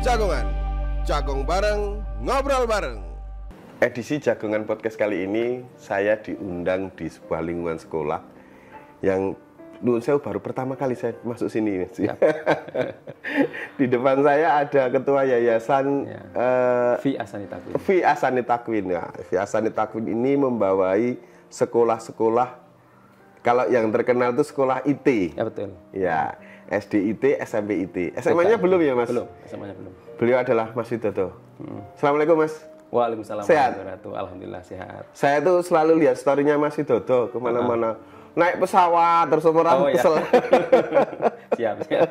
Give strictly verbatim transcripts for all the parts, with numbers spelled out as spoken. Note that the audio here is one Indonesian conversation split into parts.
Jagongan, Jagong bareng, ngobrol bareng. Edisi Jagongan Podcast kali ini saya diundang di sebuah lingkungan sekolah yang dulu saya baru pertama kali saya masuk sini. Ya. Di depan saya ada ketua yayasan ya. uh, V Asani Takwin. V Asani Takwin. Nah, V Asani Takwin ini membawai sekolah-sekolah, kalau yang terkenal itu sekolah I T. Ya betul. Ya, S D I T, S M P I T. S M A-nya belum ya, Mas? Belum, S M A-nya belum. Beliau adalah Mas Widodo. Hmm. Assalamualaikum, Mas. Waalaikumsalam. Sehat? Alhamdulillah sehat. Saya tuh selalu lihat story-nya Mas Widodo kemana-mana. Uh -huh. Naik pesawat terus orang oh, kesel. Ya. siap, siap.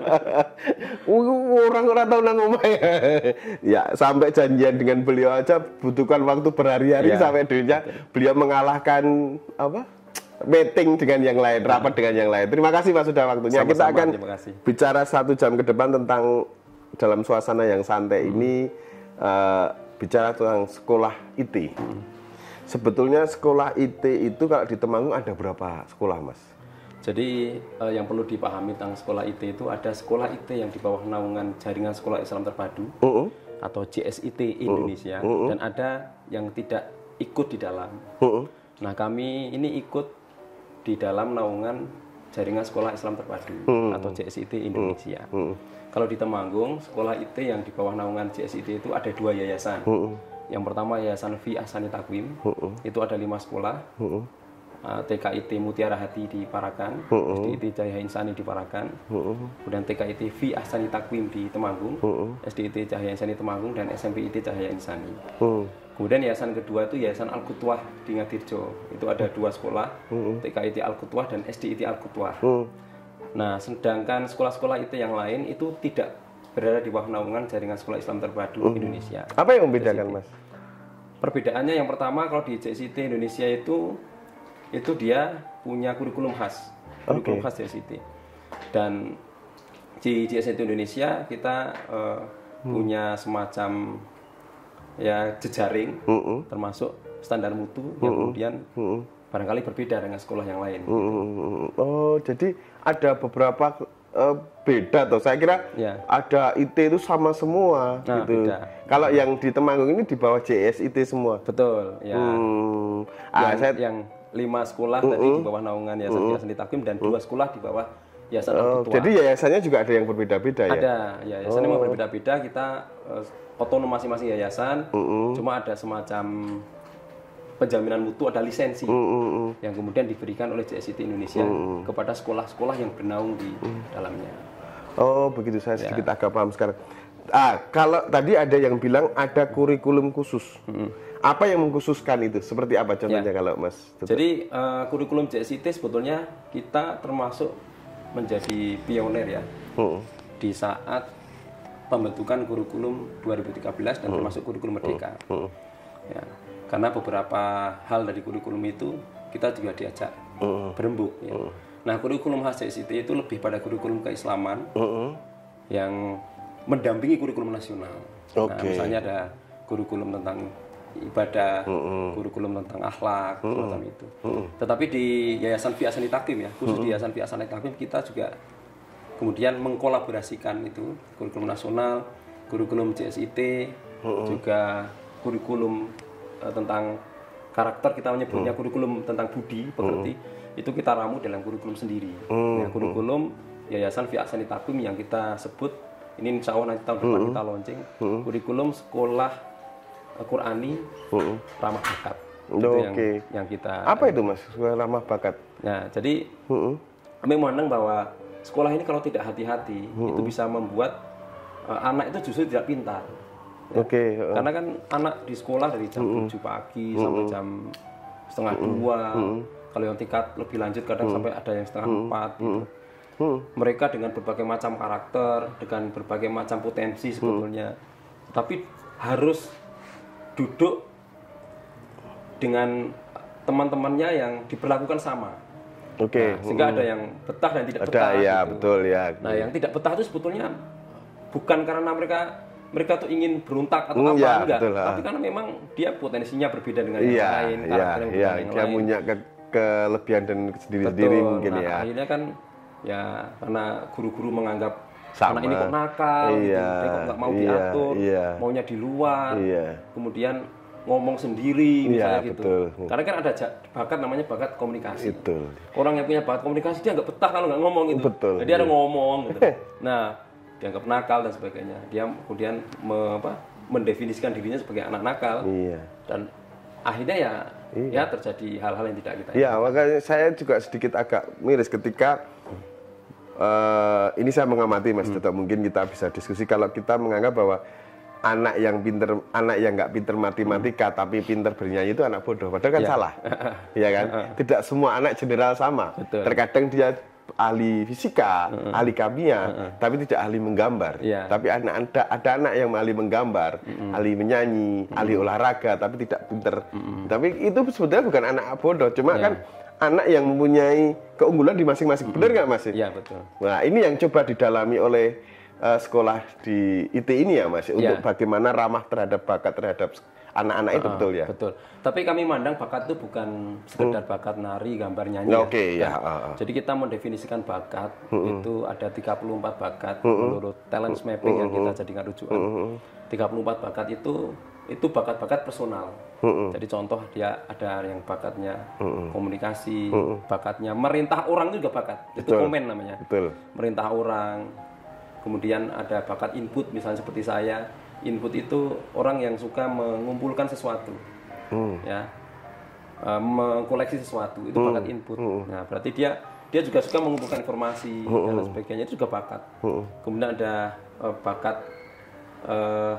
Orang-orang tahu nang omah ya. Ya, sampai janjian dengan beliau aja butuhkan waktu berhari-hari ya. Sampai dirinya beliau mengalahkan apa? Meeting dengan yang lain, rapat dengan yang lain. Terima kasih Mas sudah waktunya. Sama-sama, kita akan bicara satu jam ke depan tentang dalam suasana yang santai hmm. ini uh, bicara tentang sekolah I T. Hmm. Sebetulnya sekolah I T itu kalau di Temanggung ada berapa sekolah, Mas? Jadi uh, yang perlu dipahami tentang sekolah I T itu ada sekolah I T yang di bawah naungan Jaringan Sekolah Islam Terpadu uh -uh. atau J S I T Indonesia uh -uh. dan ada yang tidak ikut di dalam. Uh -uh. Nah, kami ini ikut di dalam naungan Jaringan Sekolah Islam Terpadu uh -uh. atau J S I T Indonesia. Uh -uh. Kalau di Temanggung, sekolah I T yang di bawah naungan J S I T itu ada dua yayasan. Uh -uh. Yang pertama yayasan V Asani Takwin, uh -uh. itu ada lima sekolah, uh -uh. uh, T K I T Mutiara Hati di Parakan, uh -uh. S D I T Cahaya Insani di Parakan, uh -uh. kemudian T K I T V Asani Takwin di Temanggung, uh -uh. S D I T Cahaya Insani Temanggung, dan S M P I T Cahaya Insani. Uh -uh. Kemudian yayasan kedua itu yayasan Al-Qutwah di Ngatirjo, itu ada dua sekolah, uh -uh. T K I T Al-Qutwah dan S D I T Al-Qutwah. Uh -uh. Nah, sedangkan sekolah-sekolah I T yang lain itu tidak berada di bawah naungan Jaringan Sekolah Islam Terpadu uh. Indonesia. Apa yang membedakan, Mas? Perbedaannya yang pertama, kalau di J S I T Indonesia itu itu dia punya kurikulum khas, kurikulum okay. khas J S I T. Dan di J S I T Indonesia kita uh, hmm. punya semacam ya jejaring, uh -uh. termasuk standar mutu uh -uh. yang kemudian uh -uh. barangkali berbeda dengan sekolah yang lain. Uh -uh. Oh, jadi ada beberapa uh, beda tuh. Saya kira ya. Ada I T itu sama semua nah, gitu. Beda. Kalau yang di Temanggung ini di bawah J S I T semua. Betul, ya. Hmm. Ah, yang, saya... yang lima sekolah uh -uh. tadi di bawah naungan Yayasan uh -uh. Asani Takwin dan dua sekolah di bawah Yayasan oh, Al-Qutwah. Jadi yayasannya juga ada yang berbeda-beda ya? Ada, ya, yayasannya oh. memang berbeda-beda. Kita uh, otonom masing-masing yayasan. Uh -uh. Cuma ada semacam penjaminan mutu, ada lisensi uh, uh, uh. yang kemudian diberikan oleh J S I T Indonesia uh, uh. kepada sekolah-sekolah yang bernaung di uh. dalamnya. Oh, begitu. Saya sedikit ya. agak paham sekarang. Ah, kalau tadi ada yang bilang ada kurikulum khusus. Uh. Apa yang mengkhususkan itu? Seperti apa contohnya ya. kalau Mas? Tutup. Jadi uh, kurikulum J S I T sebetulnya kita termasuk menjadi pionir ya uh. di saat pembentukan kurikulum dua ribu tiga belas dan uh. termasuk kurikulum Merdeka. Uh. Ya. Karena beberapa hal dari kurikulum itu kita juga diajak uh. berembuk. Ya. Uh. Nah, kurikulum khas J S I T itu lebih pada kurikulum keislaman uh. yang mendampingi kurikulum nasional. Okay. Nah, misalnya ada kurikulum tentang ibadah, uh. kurikulum tentang akhlak, uh. semacam itu. Uh. Tetapi di Yayasan V Asani Takwin ya, khusus uh. di Yayasan V Asani Takwin kita juga kemudian mengkolaborasikan itu kurikulum nasional, kurikulum J S I T, uh. juga kurikulum tentang karakter, kita menyebutnya hmm. kurikulum tentang budi pekerti, hmm. itu kita ramu dalam kurikulum sendiri. Hmm. Nah, kurikulum Yayasan V Asani Takwin yang kita sebut ini insya Allah nanti tahun depan hmm. kita launching hmm. kurikulum sekolah Qurani hmm. ramah bakat. Itu oh, yang, okay. yang kita. Apa itu Mas sekolah ramah bakat? Nah, jadi hmm. kami memandang bahwa sekolah ini kalau tidak hati-hati hmm. itu bisa membuat uh, anak itu justru tidak pintar. Ya. Oke. Okay, uh. Karena kan anak di sekolah dari jam mm-hmm. tujuh pagi mm-hmm. sampai jam setengah mm-hmm. dua. Mm-hmm. Kalau yang tingkat lebih lanjut kadang mm-hmm. sampai ada yang setengah mm-hmm. empat. Gitu. Mm-hmm. Mereka dengan berbagai macam karakter, dengan berbagai macam potensi sebetulnya, mm-hmm. tapi harus duduk dengan teman-temannya yang diperlakukan sama. Oke. Okay. Nah, sehingga mm-hmm. ada yang betah dan tidak ada, betah. Ya, gitu. betul ya. Nah, yang tidak betah itu sebetulnya bukan karena mereka mereka tuh ingin berontak atau mm, apa ya, enggak, betul, tapi karena memang dia potensinya berbeda dengan yang ya, lain, ya, karakter yang ya, yang dia lain. punya ke kelebihan dan sendiri-sendiri mungkin nah, ya. Akhirnya kan ya karena guru-guru menganggap anak ini kok nakal, iya, gitu. Dia kok nggak mau iya, diatur, iya. maunya di luar, iya. kemudian ngomong sendiri misalnya iya, gitu. Betul. Karena kan ada bakat namanya bakat komunikasi. Betul. Orang yang punya bakat komunikasi dia nggak betah kalau nggak ngomong gitu. Betul. Jadi ada ngomong gitu. Nah, dianggap nakal dan sebagainya. Dia kemudian me, apa, mendefinisikan dirinya sebagai anak nakal. Iya. Dan akhirnya ya iya. ya terjadi hal-hal yang tidak kita. Iya, makanya saya juga sedikit agak miris ketika uh, ini saya mengamati Mas Dodo. Hmm. Mungkin kita bisa diskusi kalau kita menganggap bahwa anak yang pinter, anak yang nggak pinter matematika hmm. tapi pinter bernyanyi itu anak bodoh. Padahal kan ya. salah, ya kan? Tidak semua anak general sama. Betul. Terkadang dia ahli fisika, uh-uh. ahli kimia, uh-uh. tapi tidak ahli menggambar. Yeah. Tapi anak ada, ada anak yang ahli menggambar, uh-uh. ahli menyanyi, uh-uh. ahli olahraga, tapi tidak pinter. Uh-uh. Tapi itu sebetulnya bukan anak bodoh, cuma yeah. kan anak yang mempunyai keunggulan di masing-masing. Uh-uh. Benar nggak Mas? Iya betul. Nah ini yang coba didalami oleh Uh, sekolah di I T ini ya Mas, ya. Untuk bagaimana ramah terhadap bakat terhadap anak-anak itu uh, betul ya? Betul. Tapi kami mandang bakat itu bukan sekedar hmm. bakat nari, gambar, nyanyi. Oke okay, ya. ya. Uh, uh. Jadi kita mendefinisikan bakat hmm. itu ada tiga puluh empat bakat hmm. menurut talent mapping hmm. yang kita jadikan rujukan. Hmm. tiga puluh empat bakat itu itu bakat-bakat personal. Hmm. Jadi contoh dia ada yang bakatnya hmm. komunikasi, hmm. bakatnya merintah orang itu juga bakat. Itu betul. Komen namanya. Betul. Merintah orang. Kemudian ada bakat input, misalnya seperti saya. Input itu orang yang suka mengumpulkan sesuatu, hmm. ya, e, mengkoleksi sesuatu. Itu hmm. bakat input. Hmm. Nah, berarti dia dia juga suka mengumpulkan informasi hmm. dan lain sebagainya. Itu juga bakat. Hmm. Kemudian ada e, bakat e,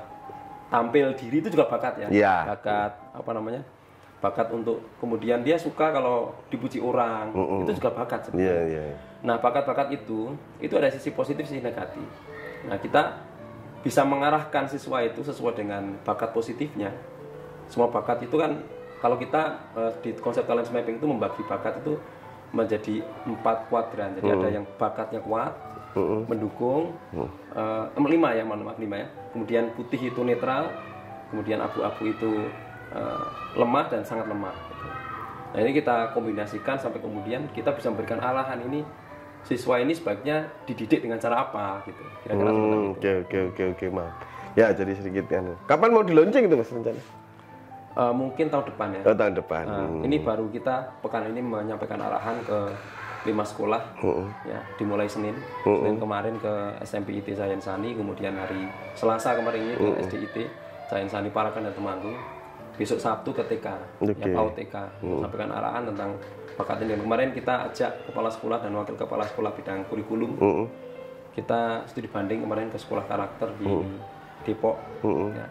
tampil diri, itu juga bakat ya. Yeah. Bakat apa namanya? Bakat untuk kemudian dia suka kalau dipuji orang, mm-hmm. itu juga bakat sebenarnya. Yeah, yeah. Nah, bakat-bakat itu itu ada sisi positif, sisi negatif. Nah, kita bisa mengarahkan siswa itu sesuai dengan bakat positifnya. Semua bakat itu kan kalau kita uh, di konsep talent mapping itu membagi bakat itu menjadi empat kuadran. Jadi mm-hmm. ada yang bakatnya kuat, mm-hmm. mendukung, mm-hmm. uh, lima ya, maaf lima ya. Kemudian putih itu netral, kemudian abu-abu itu Uh, lemah dan sangat lemah. Nah ini kita kombinasikan sampai kemudian kita bisa memberikan arahan ini siswa ini sebaiknya dididik dengan cara apa gitu. Kira-kira seperti itu. Oke oke oke oke maaf. Ya jadi sedikit kan. Kapan mau dilonceng itu Mas rencana? Uh, mungkin tahun depan ya. Oh, tahun depan. Uh, hmm. Ini baru kita pekan ini menyampaikan arahan ke lima sekolah. Uh-uh. Ya dimulai Senin. Uh-uh. Senin kemarin ke S M P I T Sayensani, kemudian hari Selasa kemarin ini ke uh-uh. S D I T Sayensani Parakan dan Temanggung. Besok Sabtu ke T K, okay. ya P A U T K, hmm. sampaikan arahan tentang bakat ini. Kemarin kita ajak kepala sekolah dan wakil kepala sekolah bidang kurikulum. Hmm. Kita studi banding kemarin ke sekolah karakter di hmm. Depok. Hmm. Ya.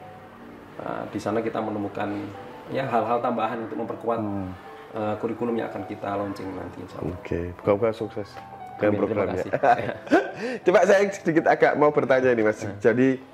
Nah, di sana kita menemukan ya hal-hal tambahan untuk memperkuat hmm. uh, kurikulum yang akan kita launching nanti. Oke, okay. Buka-buka sukses dengan programnya. Coba saya sedikit agak mau bertanya nih Mas. Hmm. Jadi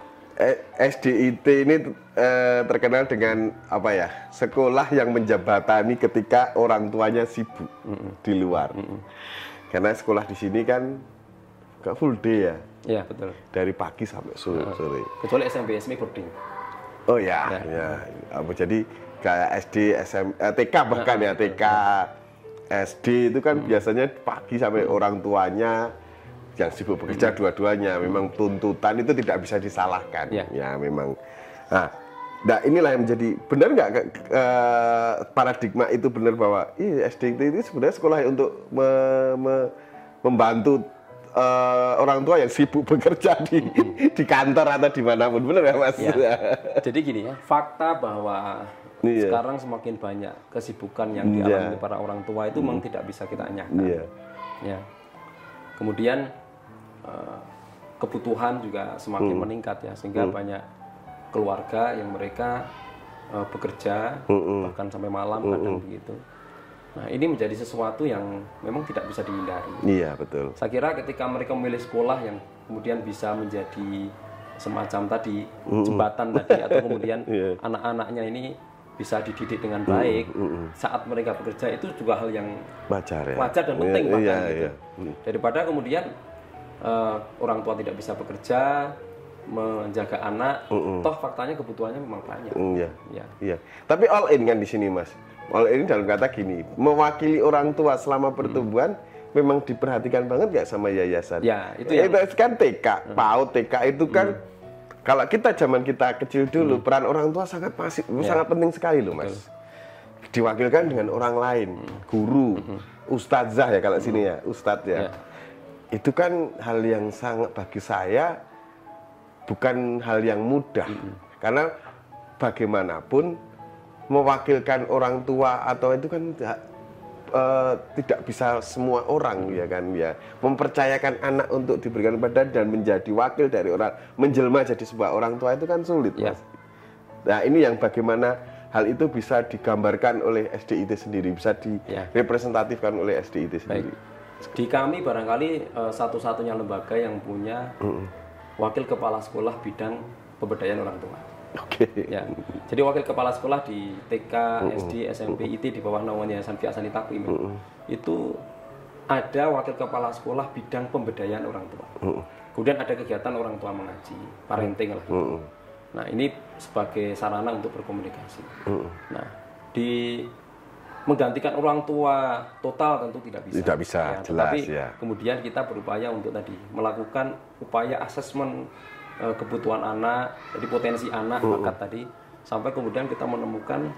S D I T ini eh, terkenal dengan apa ya, sekolah yang menjabatani ketika orang tuanya sibuk mm-mm. di luar. Mm-mm. Karena sekolah di sini kan gak full day ya. Iya betul. Dari pagi sampai sore. Uh, sore. Kecuali S M P S M boarding. Oh ya, ya. ya. Apa jadi kayak S D, S M, eh, T K bahkan uh, ya T K, uh, S D itu kan mm. biasanya pagi sampai mm. orang tuanya yang sibuk bekerja hmm. dua-duanya, memang tuntutan itu tidak bisa disalahkan, ya, ya memang. Nah, nah inilah yang menjadi benar nggak uh, paradigma itu benar bahwa iya, S D I T itu sebenarnya sekolah untuk me, me, membantu uh, orang tua yang sibuk bekerja di hmm. di kantor atau dimanapun, benar nggak Mas? Ya. Jadi gini ya, fakta bahwa iya. sekarang semakin banyak kesibukan yang dialami yeah. para orang tua itu hmm. memang tidak bisa kita anyahkan. Yeah. Ya. Kemudian uh, kebutuhan juga semakin hmm. meningkat ya, sehingga hmm. banyak keluarga yang mereka uh, bekerja hmm. bahkan sampai malam hmm. kadang begitu. Nah ini menjadi sesuatu yang memang tidak bisa dihindari. Iya betul. Saya kira ketika mereka memilih sekolah yang kemudian bisa menjadi semacam tadi hmm. jembatan tadi atau kemudian yeah. anak-anaknya ini bisa dididik dengan baik mm, mm, mm. saat mereka bekerja, itu juga hal yang wajar, ya? wajar dan penting yeah, bahkan yeah, gitu. Yeah. Mm. Daripada kemudian uh, orang tua tidak bisa bekerja menjaga anak, mm, mm. toh faktanya kebutuhannya memang banyak. Mm, yeah. Yeah. Yeah. Tapi all in kan di sini Mas. All in dalam kata gini, mewakili orang tua selama pertumbuhan mm. memang diperhatikan banget nggak sama yayasan? Ya, itu yang... Itu kan T K, hmm. PAUD, T K itu kan hmm. kalau kita zaman kita kecil dulu, hmm. peran orang tua sangat masih ya. sangat penting sekali loh, Mas. Betul. Diwakilkan dengan orang lain, hmm. guru, hmm. ustazah ya kalau hmm. sini ya, ustadz ya. ya. Itu kan hal yang sangat bagi saya bukan hal yang mudah, hmm. karena bagaimanapun mewakilkan orang tua atau itu kan uh, tidak bisa semua orang ya kan ya, mempercayakan anak untuk diberikan kepada dan menjadi wakil dari orang, menjelma jadi sebuah orang tua itu kan sulit, ya. Mas. Nah ini yang bagaimana hal itu bisa digambarkan oleh S D I T sendiri, bisa direpresentatifkan oleh S D I T sendiri. Baik. Di kami barangkali uh, satu-satunya lembaga yang punya mm-hmm. wakil kepala sekolah bidang pemberdayaan orang tua. Oke. Okay. Ya. Jadi wakil kepala sekolah di T K, mm-hmm. S D, S M P, I T di bawah naungan Yayasan Fi Ahsanit Taqwim mm-hmm. itu ada wakil kepala sekolah bidang pemberdayaan orang tua. Mm-hmm. Kemudian ada kegiatan orang tua mengaji, parenting lah. Mm-hmm. Nah ini sebagai sarana untuk berkomunikasi. Mm-hmm. Nah di menggantikan orang tua total tentu tidak bisa. Tidak bisa, ya, jelas tetapi ya. Kemudian kita berupaya untuk tadi melakukan upaya asesmen kebutuhan anak, jadi potensi anak, uh-uh. bakat tadi, sampai kemudian kita menemukan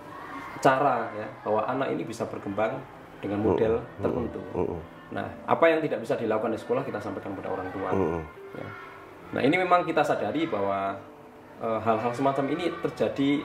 cara ya bahwa anak ini bisa berkembang dengan model uh-uh. tertentu. Uh-uh. Nah, apa yang tidak bisa dilakukan di sekolah kita sampaikan kepada orang tua. Uh-uh. Ya. Nah, ini memang kita sadari bahwa e, hal-hal semacam ini terjadi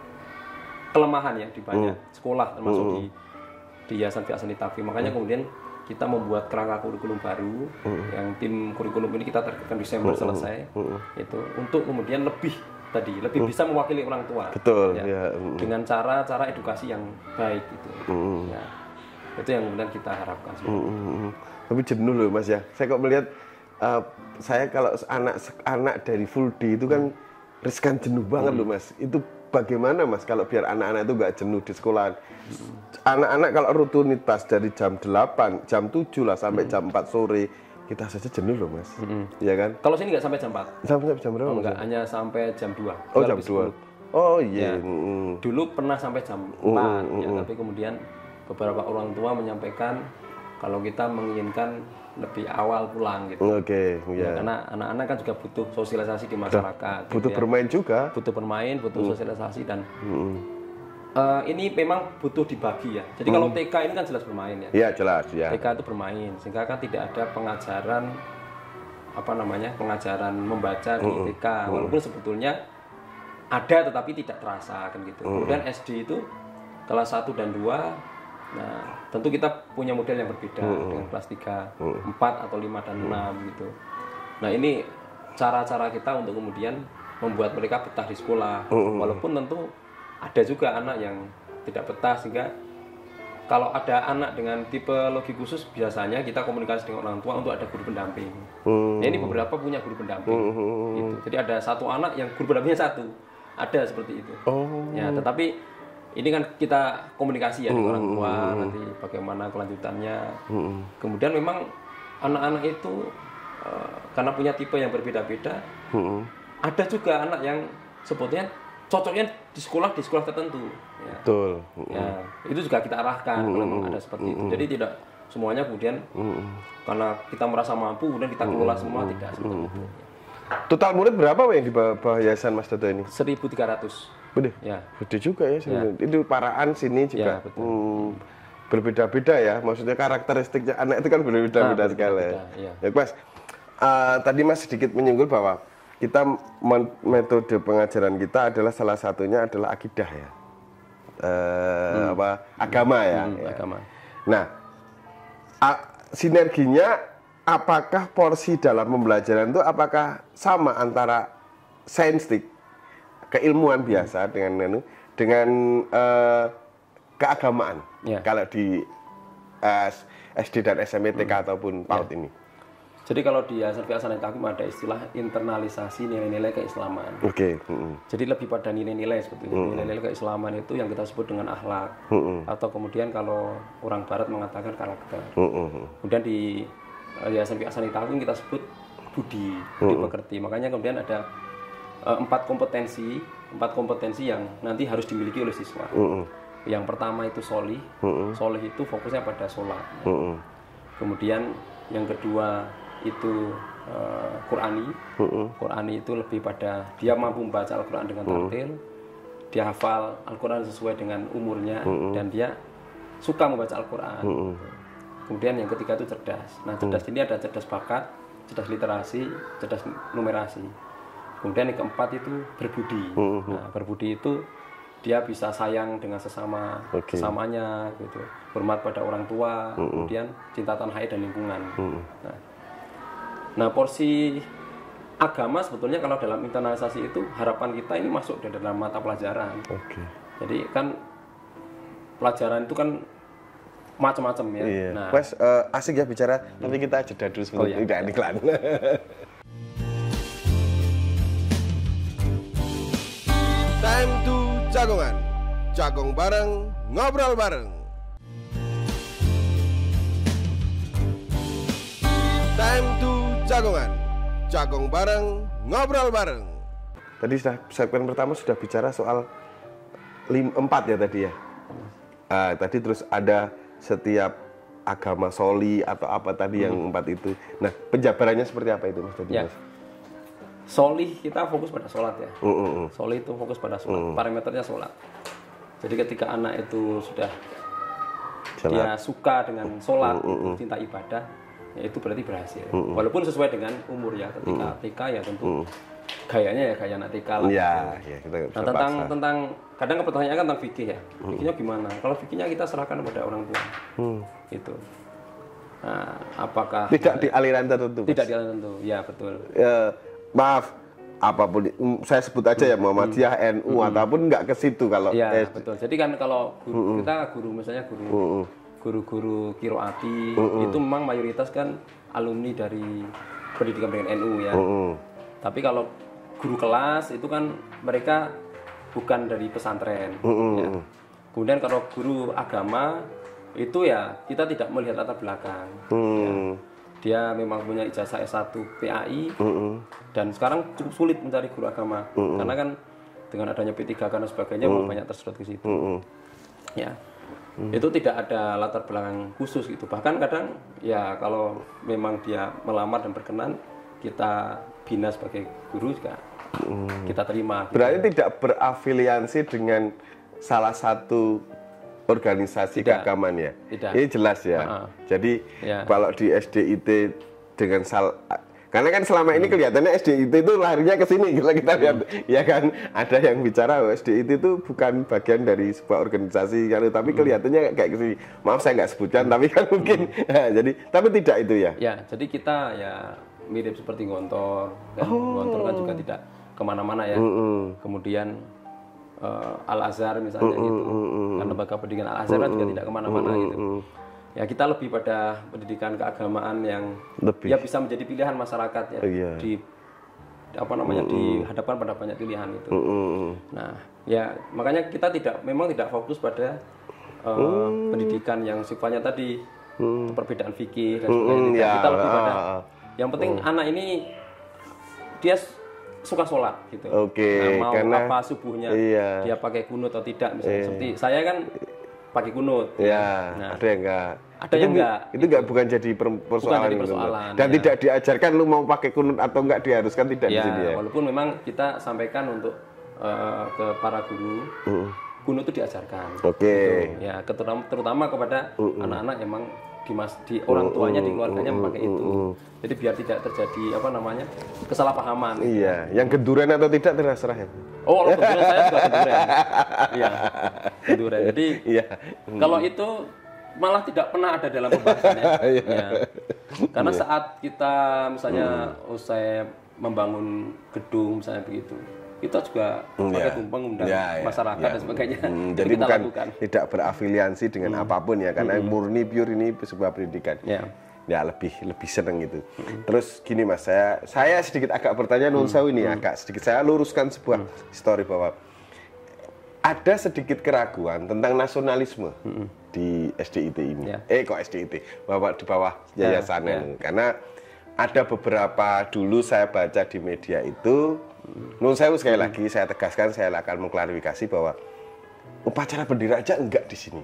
kelemahan ya di banyak uh-uh. sekolah, termasuk uh-uh. di di Yayasan Fi Ahsanit Taqwim. Makanya uh-uh. kemudian kita membuat kerangka kurikulum baru uh-uh. yang tim kurikulum ini kita targetkan Desember uh-uh. selesai uh-uh. itu untuk kemudian lebih tadi lebih uh-uh. bisa mewakili orang tua. Betul ya, ya. Uh-uh. Dengan cara-cara edukasi yang baik itu. Uh-uh. Ya. Itu yang kemudian kita harapkan. Uh-uh. Tapi jenuh loh Mas ya. Saya kok melihat uh, saya kalau anak anak dari full day itu kan uh-uh. riskan jenuh banget uh-uh. loh Mas. Itu bagaimana Mas kalau biar anak-anak itu nggak jenuh di sekolah? Anak-anak kalau rutinitas dari jam delapan, jam tujuh lah sampai hmm. jam empat sore, kita saja jenuh loh Mas. Hmm. Iya kan? Kalau sini nggak sampai jam empat? Sampai jam berapa? Oh, enggak, hanya sampai jam dua. Oh, jam dua. Oh iya. Yeah. Mm. Dulu pernah sampai jam empat, mm, ya, mm. tapi kemudian beberapa orang tua menyampaikan kalau kita menginginkan lebih awal pulang gitu. Oke, okay, yeah. ya, karena anak-anak kan juga butuh sosialisasi di masyarakat. Butuh gitu, bermain ya. juga. Butuh bermain, butuh mm. sosialisasi dan mm. uh, ini memang butuh dibagi ya. Jadi mm. kalau T K ini kan jelas bermain ya. Iya jelas ya. T K itu bermain, sehingga kan tidak ada pengajaran apa namanya pengajaran membaca di mm. T K, mm. walaupun sebetulnya ada tetapi tidak terasa kan gitu. Mm. Kemudian S D itu kelas satu dan dua. Nah, tentu kita punya model yang berbeda mm-hmm. dengan kelas tiga, mm-hmm. empat atau lima dan enam mm-hmm. gitu. Nah, ini cara-cara kita untuk kemudian membuat mereka betah di sekolah. Mm-hmm. Walaupun tentu ada juga anak yang tidak betah, sehingga kalau ada anak dengan tipe logi khusus biasanya kita komunikasi dengan orang tua untuk ada guru pendamping. Mm-hmm. Nah, ini beberapa punya guru pendamping. Mm-hmm. Gitu. Jadi ada satu anak yang guru pendampingnya satu. Ada seperti itu. Oh. Ya, tetapi ini kan kita komunikasi ya dengan orang tua mm-hmm. nanti bagaimana kelanjutannya. Mm-hmm. Kemudian memang anak-anak itu uh, karena punya tipe yang berbeda-beda, mm-hmm. ada juga anak yang sebetulnya cocoknya di sekolah di sekolah tertentu. Ya. Betul. Mm-hmm. Ya, itu juga kita arahkan mm-hmm. kalau memang ada seperti mm-hmm. itu. Jadi tidak semuanya kemudian mm-hmm. karena kita merasa mampu kemudian kita kelola mm-hmm. semua, tidak seperti mm-hmm. itu. Total murid berapa yang di bawah yayasan Mas Toto ini? seribu tiga ratus. Gede, ya. Gede juga ya, ya. Itu paraan sini juga ya, hmm, berbeda-beda ya. Maksudnya karakteristiknya anak itu kan berbeda-beda nah, sekali. Ya. Ya, Mas, uh, tadi Mas sedikit menyinggung bahwa kita metode pengajaran kita adalah salah satunya adalah akidah ya, uh, hmm. apa agama ya. Hmm, ya. Agama. Nah, a, sinerginya apakah porsi dalam pembelajaran itu apakah sama antara saintik keilmuan biasa hmm. dengan dengan uh, keagamaan ya. Kalau di uh, S D dan S M P, T K hmm. ataupun PAUD ya. Ini. Jadi kalau di Yayasan Fi Ahsanit Taqwim ada istilah internalisasi nilai-nilai keislaman. Oke. Okay. Hmm. Jadi lebih pada nilai-nilai sebetulnya. Hmm. Nilai-nilai keislaman itu yang kita sebut dengan akhlak hmm. atau kemudian kalau orang Barat mengatakan karakter. Hmm. Kemudian di uh, Yayasan Fi Ahsanit Taqwim kita sebut budi, budi hmm. pekerti. Makanya kemudian ada empat kompetensi, empat kompetensi yang nanti harus dimiliki oleh siswa. Mm-hmm. Yang pertama itu solih, mm-hmm. solih itu fokusnya pada sholat. Ya. Mm-hmm. Kemudian yang kedua itu uh, Qur'ani. Uh-uh. Qur'ani itu lebih pada dia mampu membaca Al-Quran dengan tartil, uh-uh. dia hafal Al-Quran sesuai dengan umurnya, uh-uh. dan dia suka membaca Al-Quran. Uh-uh. Kemudian yang ketiga itu cerdas. Nah, cerdas uh-uh. ini ada cerdas bakat, cerdas literasi, cerdas numerasi. Kemudian yang keempat itu berbudi. Uh-uh. Nah, berbudi itu dia bisa sayang dengan sesama, okay. sesamanya, gitu. Hormat pada orang tua, uh-uh. kemudian cinta tanah air dan lingkungan. Uh-uh. Nah, nah, porsi agama sebetulnya kalau dalam internalisasi itu harapan kita ini masuk di dalam mata pelajaran. Okay. Jadi kan pelajaran itu kan macam-macam ya. Iya. Nah, Mas uh, asik ya bicara, hmm. tapi kita jeda dulu sebelum oh, iya. tidak iklan. Time to Jagongan, jagong bareng, ngobrol bareng. Time to Jagongan, jagong bareng, ngobrol bareng. Tadi sudah segmen pertama sudah bicara soal lim, empat ya tadi ya. Ah, tadi terus ada setiap agama soli atau apa tadi hmm. yang empat itu. Nah, penjabarannya seperti apa itu Mas tadi ya. Mas? Soli kita fokus pada sholat ya. Uh, uh, uh. Soli itu fokus pada sholat. Uh. Parameternya sholat. Jadi ketika anak itu sudah sholat. Dia suka dengan sholat, uh, uh, uh. cinta ibadah, ya itu berarti berhasil. Uh, uh. Walaupun sesuai dengan umur ya. Ketika uh. T K ya tentu uh. gayanya ya gaya anak T K lah. Ya, ya, kita nah tentang paksa. tentang kadang pertanyaannya kan tentang fikih ya. Uh. Fikihnya gimana? Kalau fikihnya kita serahkan kepada orang tua. Uh. Itu. Nah, apakah tidak di aliran tertentu? Tidak di aliran tertentu. Ya betul. Uh, Maaf, apapun saya sebut aja ya Muhammadiyah, hmm. N U hmm. ataupun nggak ke situ kalau ya eh, betul. Jadi kan kalau guru, hmm. kita guru misalnya guru hmm. guru-guru kiroati hmm. itu memang mayoritas kan alumni dari pendidikan pendidikan N U ya. Hmm. Tapi kalau guru kelas itu kan mereka bukan dari pesantren. Hmm. Ya. Kemudian kalau guru agama itu ya kita tidak melihat latar belakang. Hmm. Ya. Dia memang punya ijazah S satu P A I uh-uh. dan sekarang cukup sulit mencari guru agama uh-uh. karena kan dengan adanya P tiga K dan sebagainya uh-uh. banyak tersedot ke situ. Uh-uh. Ya, uh-uh. itu tidak ada latar belakang khusus gitu. Bahkan kadang ya kalau memang dia melamar dan berkenan kita bina sebagai guru juga uh-uh. kita terima. Berarti gitu. Tidak berafiliasi dengan salah satu organisasi tidak. Keagamaan ya. Tidak. Ini jelas ya. Uh-huh. Jadi ya. Kalau di S D I T dengan sal karena kan selama ini kelihatannya S D I T itu larinya ke sini kita kita lihat hmm. ya kan ada yang bicara oh, S D I T itu bukan bagian dari sebuah organisasi kan tapi hmm. kelihatannya kayak gini. Maaf saya nggak sebutkan hmm. tapi kan mungkin hmm. ya, jadi tapi tidak itu ya. Ya, jadi kita ya mirip seperti Ngontor kan. Oh. Ngontor kan juga tidak kemana-mana ya. Hmm. Kemudian Uh, Al-Azhar misalnya mm, gitu, mm, mm, kan lembaga pendidikan Al-Azhar mm, juga tidak kemana-mana mm, gitu. Mm. Ya kita lebih pada pendidikan keagamaan yang lebih. Ya bisa menjadi pilihan masyarakat ya, oh, yeah. di apa namanya mm, dihadapkan pada banyak pilihan itu. Mm, mm. Nah, ya makanya kita tidak, memang tidak fokus pada uh, mm. pendidikan yang sifatnya tadi mm. perbedaan fikih dan sebagainya. Mm, ya, kita lebih pada, uh, yang penting mm. anak ini dia suka sholat gitu. Oke. Okay, nah, mau karena, apa subuhnya iya. dia pakai kunut atau tidak misalnya iya. Seperti saya kan pakai kunut. Iya. Nah, ada yang enggak. Ada itu, yang enggak. Itu enggak bukan jadi persoalan, bukan jadi persoalan gitu. Dan ya. Tidak diajarkan lu mau pakai kunut atau enggak diharuskan tidak ya, di sini ya. Walaupun memang kita sampaikan untuk uh, ke para guru uh. kunut itu diajarkan. Oke. Okay. Gitu. Ya, terutama, terutama kepada uh, uh. anak-anak emang di, mas, di orang tuanya, di keluarganya memakai itu. Jadi biar tidak terjadi apa namanya kesalahpahaman. Iya, yang genduren atau tidak terserah ya. Oh, kalau genduren saya juga genduren. Iya, genduren. Jadi iya. Kalau itu malah tidak pernah ada dalam pembahasannya. Ya. Karena saat kita misalnya hmm. usai membangun gedung misalnya begitu, kita juga pakai ya. Tumpeng undang ya, ya, masyarakat ya. Dan sebagainya. Hmm, jadi bukan lakukan. Tidak berafiliasi dengan hmm. apapun ya, karena hmm. murni pure ini sebuah pendidikan. Ya, ya lebih lebih seneng gitu. Hmm. Terus gini Mas, saya saya sedikit agak bertanya nun sewu ini hmm. agak sedikit saya luruskan sebuah hmm. story bahwa ada sedikit keraguan tentang nasionalisme hmm. di S D I T ini. Ya. Eh kok S D I T? Bahwa di bawah yayasan ya, ya. Karena ada beberapa dulu saya baca di media itu. Nun sewu sekali lagi saya tegaskan, saya akan mengklarifikasi bahwa upacara bendera aja enggak di sini.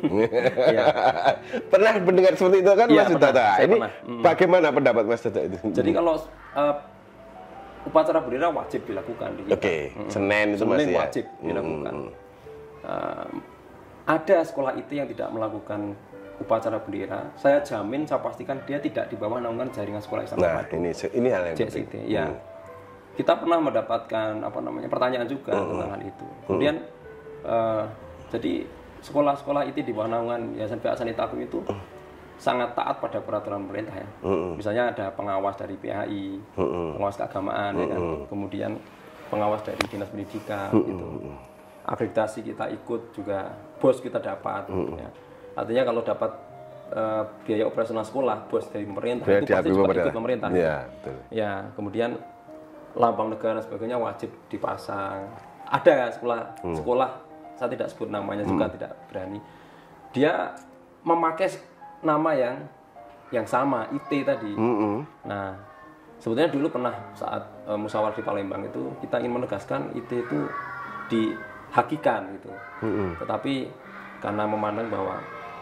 Ya. Pernah mendengar seperti itu kan, ya, Mas Dito? Ini pernah. bagaimana pendapat Mas Dito itu? Jadi kalau uh, upacara bendera wajib dilakukan di kita. Oke, okay. hmm. Senin itu Senin Mas ya. wajib dilakukan. Hmm. Uh, ada sekolah I T yang tidak melakukan upacara bendera, saya jamin, saya pastikan dia tidak di bawah naungan jaringan sekolah Islam. Nah, ini ini hal yang J S I T. Ya. Hmm. Kita pernah mendapatkan apa namanya pertanyaan juga hmm. tentang hal itu. Kemudian hmm. uh, jadi sekolah-sekolah I T di bawah naungan Yayasan P H Sanitakum itu hmm. sangat taat pada peraturan pemerintah ya. Hmm. Misalnya ada pengawas dari P H I, hmm. pengawas keagamaan, hmm. ya kan? Kemudian pengawas dari dinas pendidikan, hmm. gitu. Akreditasi kita ikut juga, bos kita dapat. Hmm. Ya. Artinya kalau dapat uh, biaya operasional sekolah, bos dari pemerintah, biaya itu pasti juga ikut pemerintah. Ya, betul. Ya, kemudian lambang negara dan sebagainya wajib dipasang. Ada sekolah, hmm. sekolah saya tidak sebut namanya juga, hmm. tidak berani. Dia memakai nama yang yang sama, I T tadi. Hmm. Nah, sebetulnya dulu pernah saat uh, musyawarah di Palembang itu kita ingin menegaskan I T itu dihakikan gitu. Hmm. Tetapi karena memandang bahwa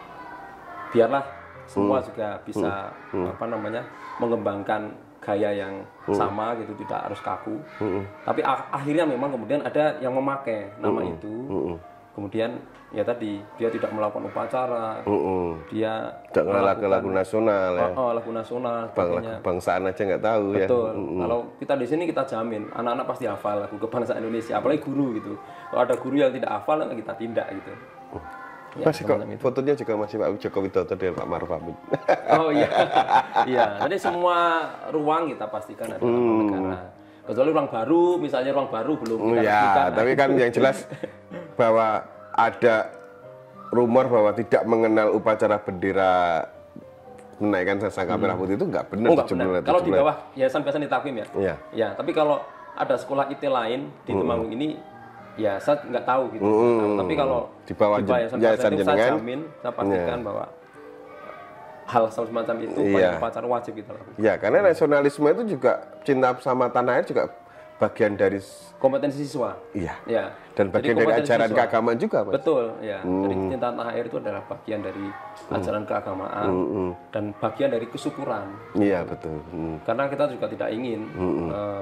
biarlah semua hmm. juga bisa hmm. apa namanya mengembangkan gaya yang hmm. sama gitu, tidak harus kaku. Hmm. Tapi ak akhirnya memang kemudian ada yang memakai nama hmm. itu. Hmm. Kemudian ya tadi dia tidak melakukan upacara, hmm. dia tidak melakukan lagu nasional ya. Oh, oh lagu nasional. Bang, kebangsaan aja nggak tahu. Betul. Ya. Betul. Hmm. Kalau kita di sini kita jamin anak-anak pasti hafal lagu kebangsaan Indonesia, apalagi guru gitu. Kalau ada guru yang tidak hafal kita tindak gitu. Hmm. Ya, masih kok fotonya juga masih Pak Joko Widodo dan Pak Maruf Amin. Oh iya, iya. Jadi semua ruang kita pastikan ada lambang hmm. negara. Kecuali ruang baru, misalnya ruang baru belum kita ya, resmikan. Tapi kan yang jelas bahwa ada rumor bahwa tidak mengenal upacara bendera menaikkan sangka merah putih itu nggak benar. Oh, nggak benar. Kalau di bawah Yayasan P H Sanitakum ya. Iya. Ya, tapi kalau ada sekolah I T lain di Temanggung hmm. ini, ya saya nggak tahu gitu. Hmm. Tahu. Tapi kalau di bawah di Yayasan Sanitakum saya jamin, saya pastikan ya. bahwa hal semacam itu iya. upacara wajib kita lakukan. Ya, karena nasionalisme itu juga cinta sama tanah air juga bagian dari kompetensi siswa. Iya. Ya. Dan bagian dari ajaran siswa. keagamaan juga, Mas. Betul, ya. Hmm. Jadi cinta tanah air itu adalah bagian dari ajaran keagamaan hmm. dan bagian dari kesyukuran. Iya, betul. Hmm. Karena kita juga tidak ingin hmm. uh,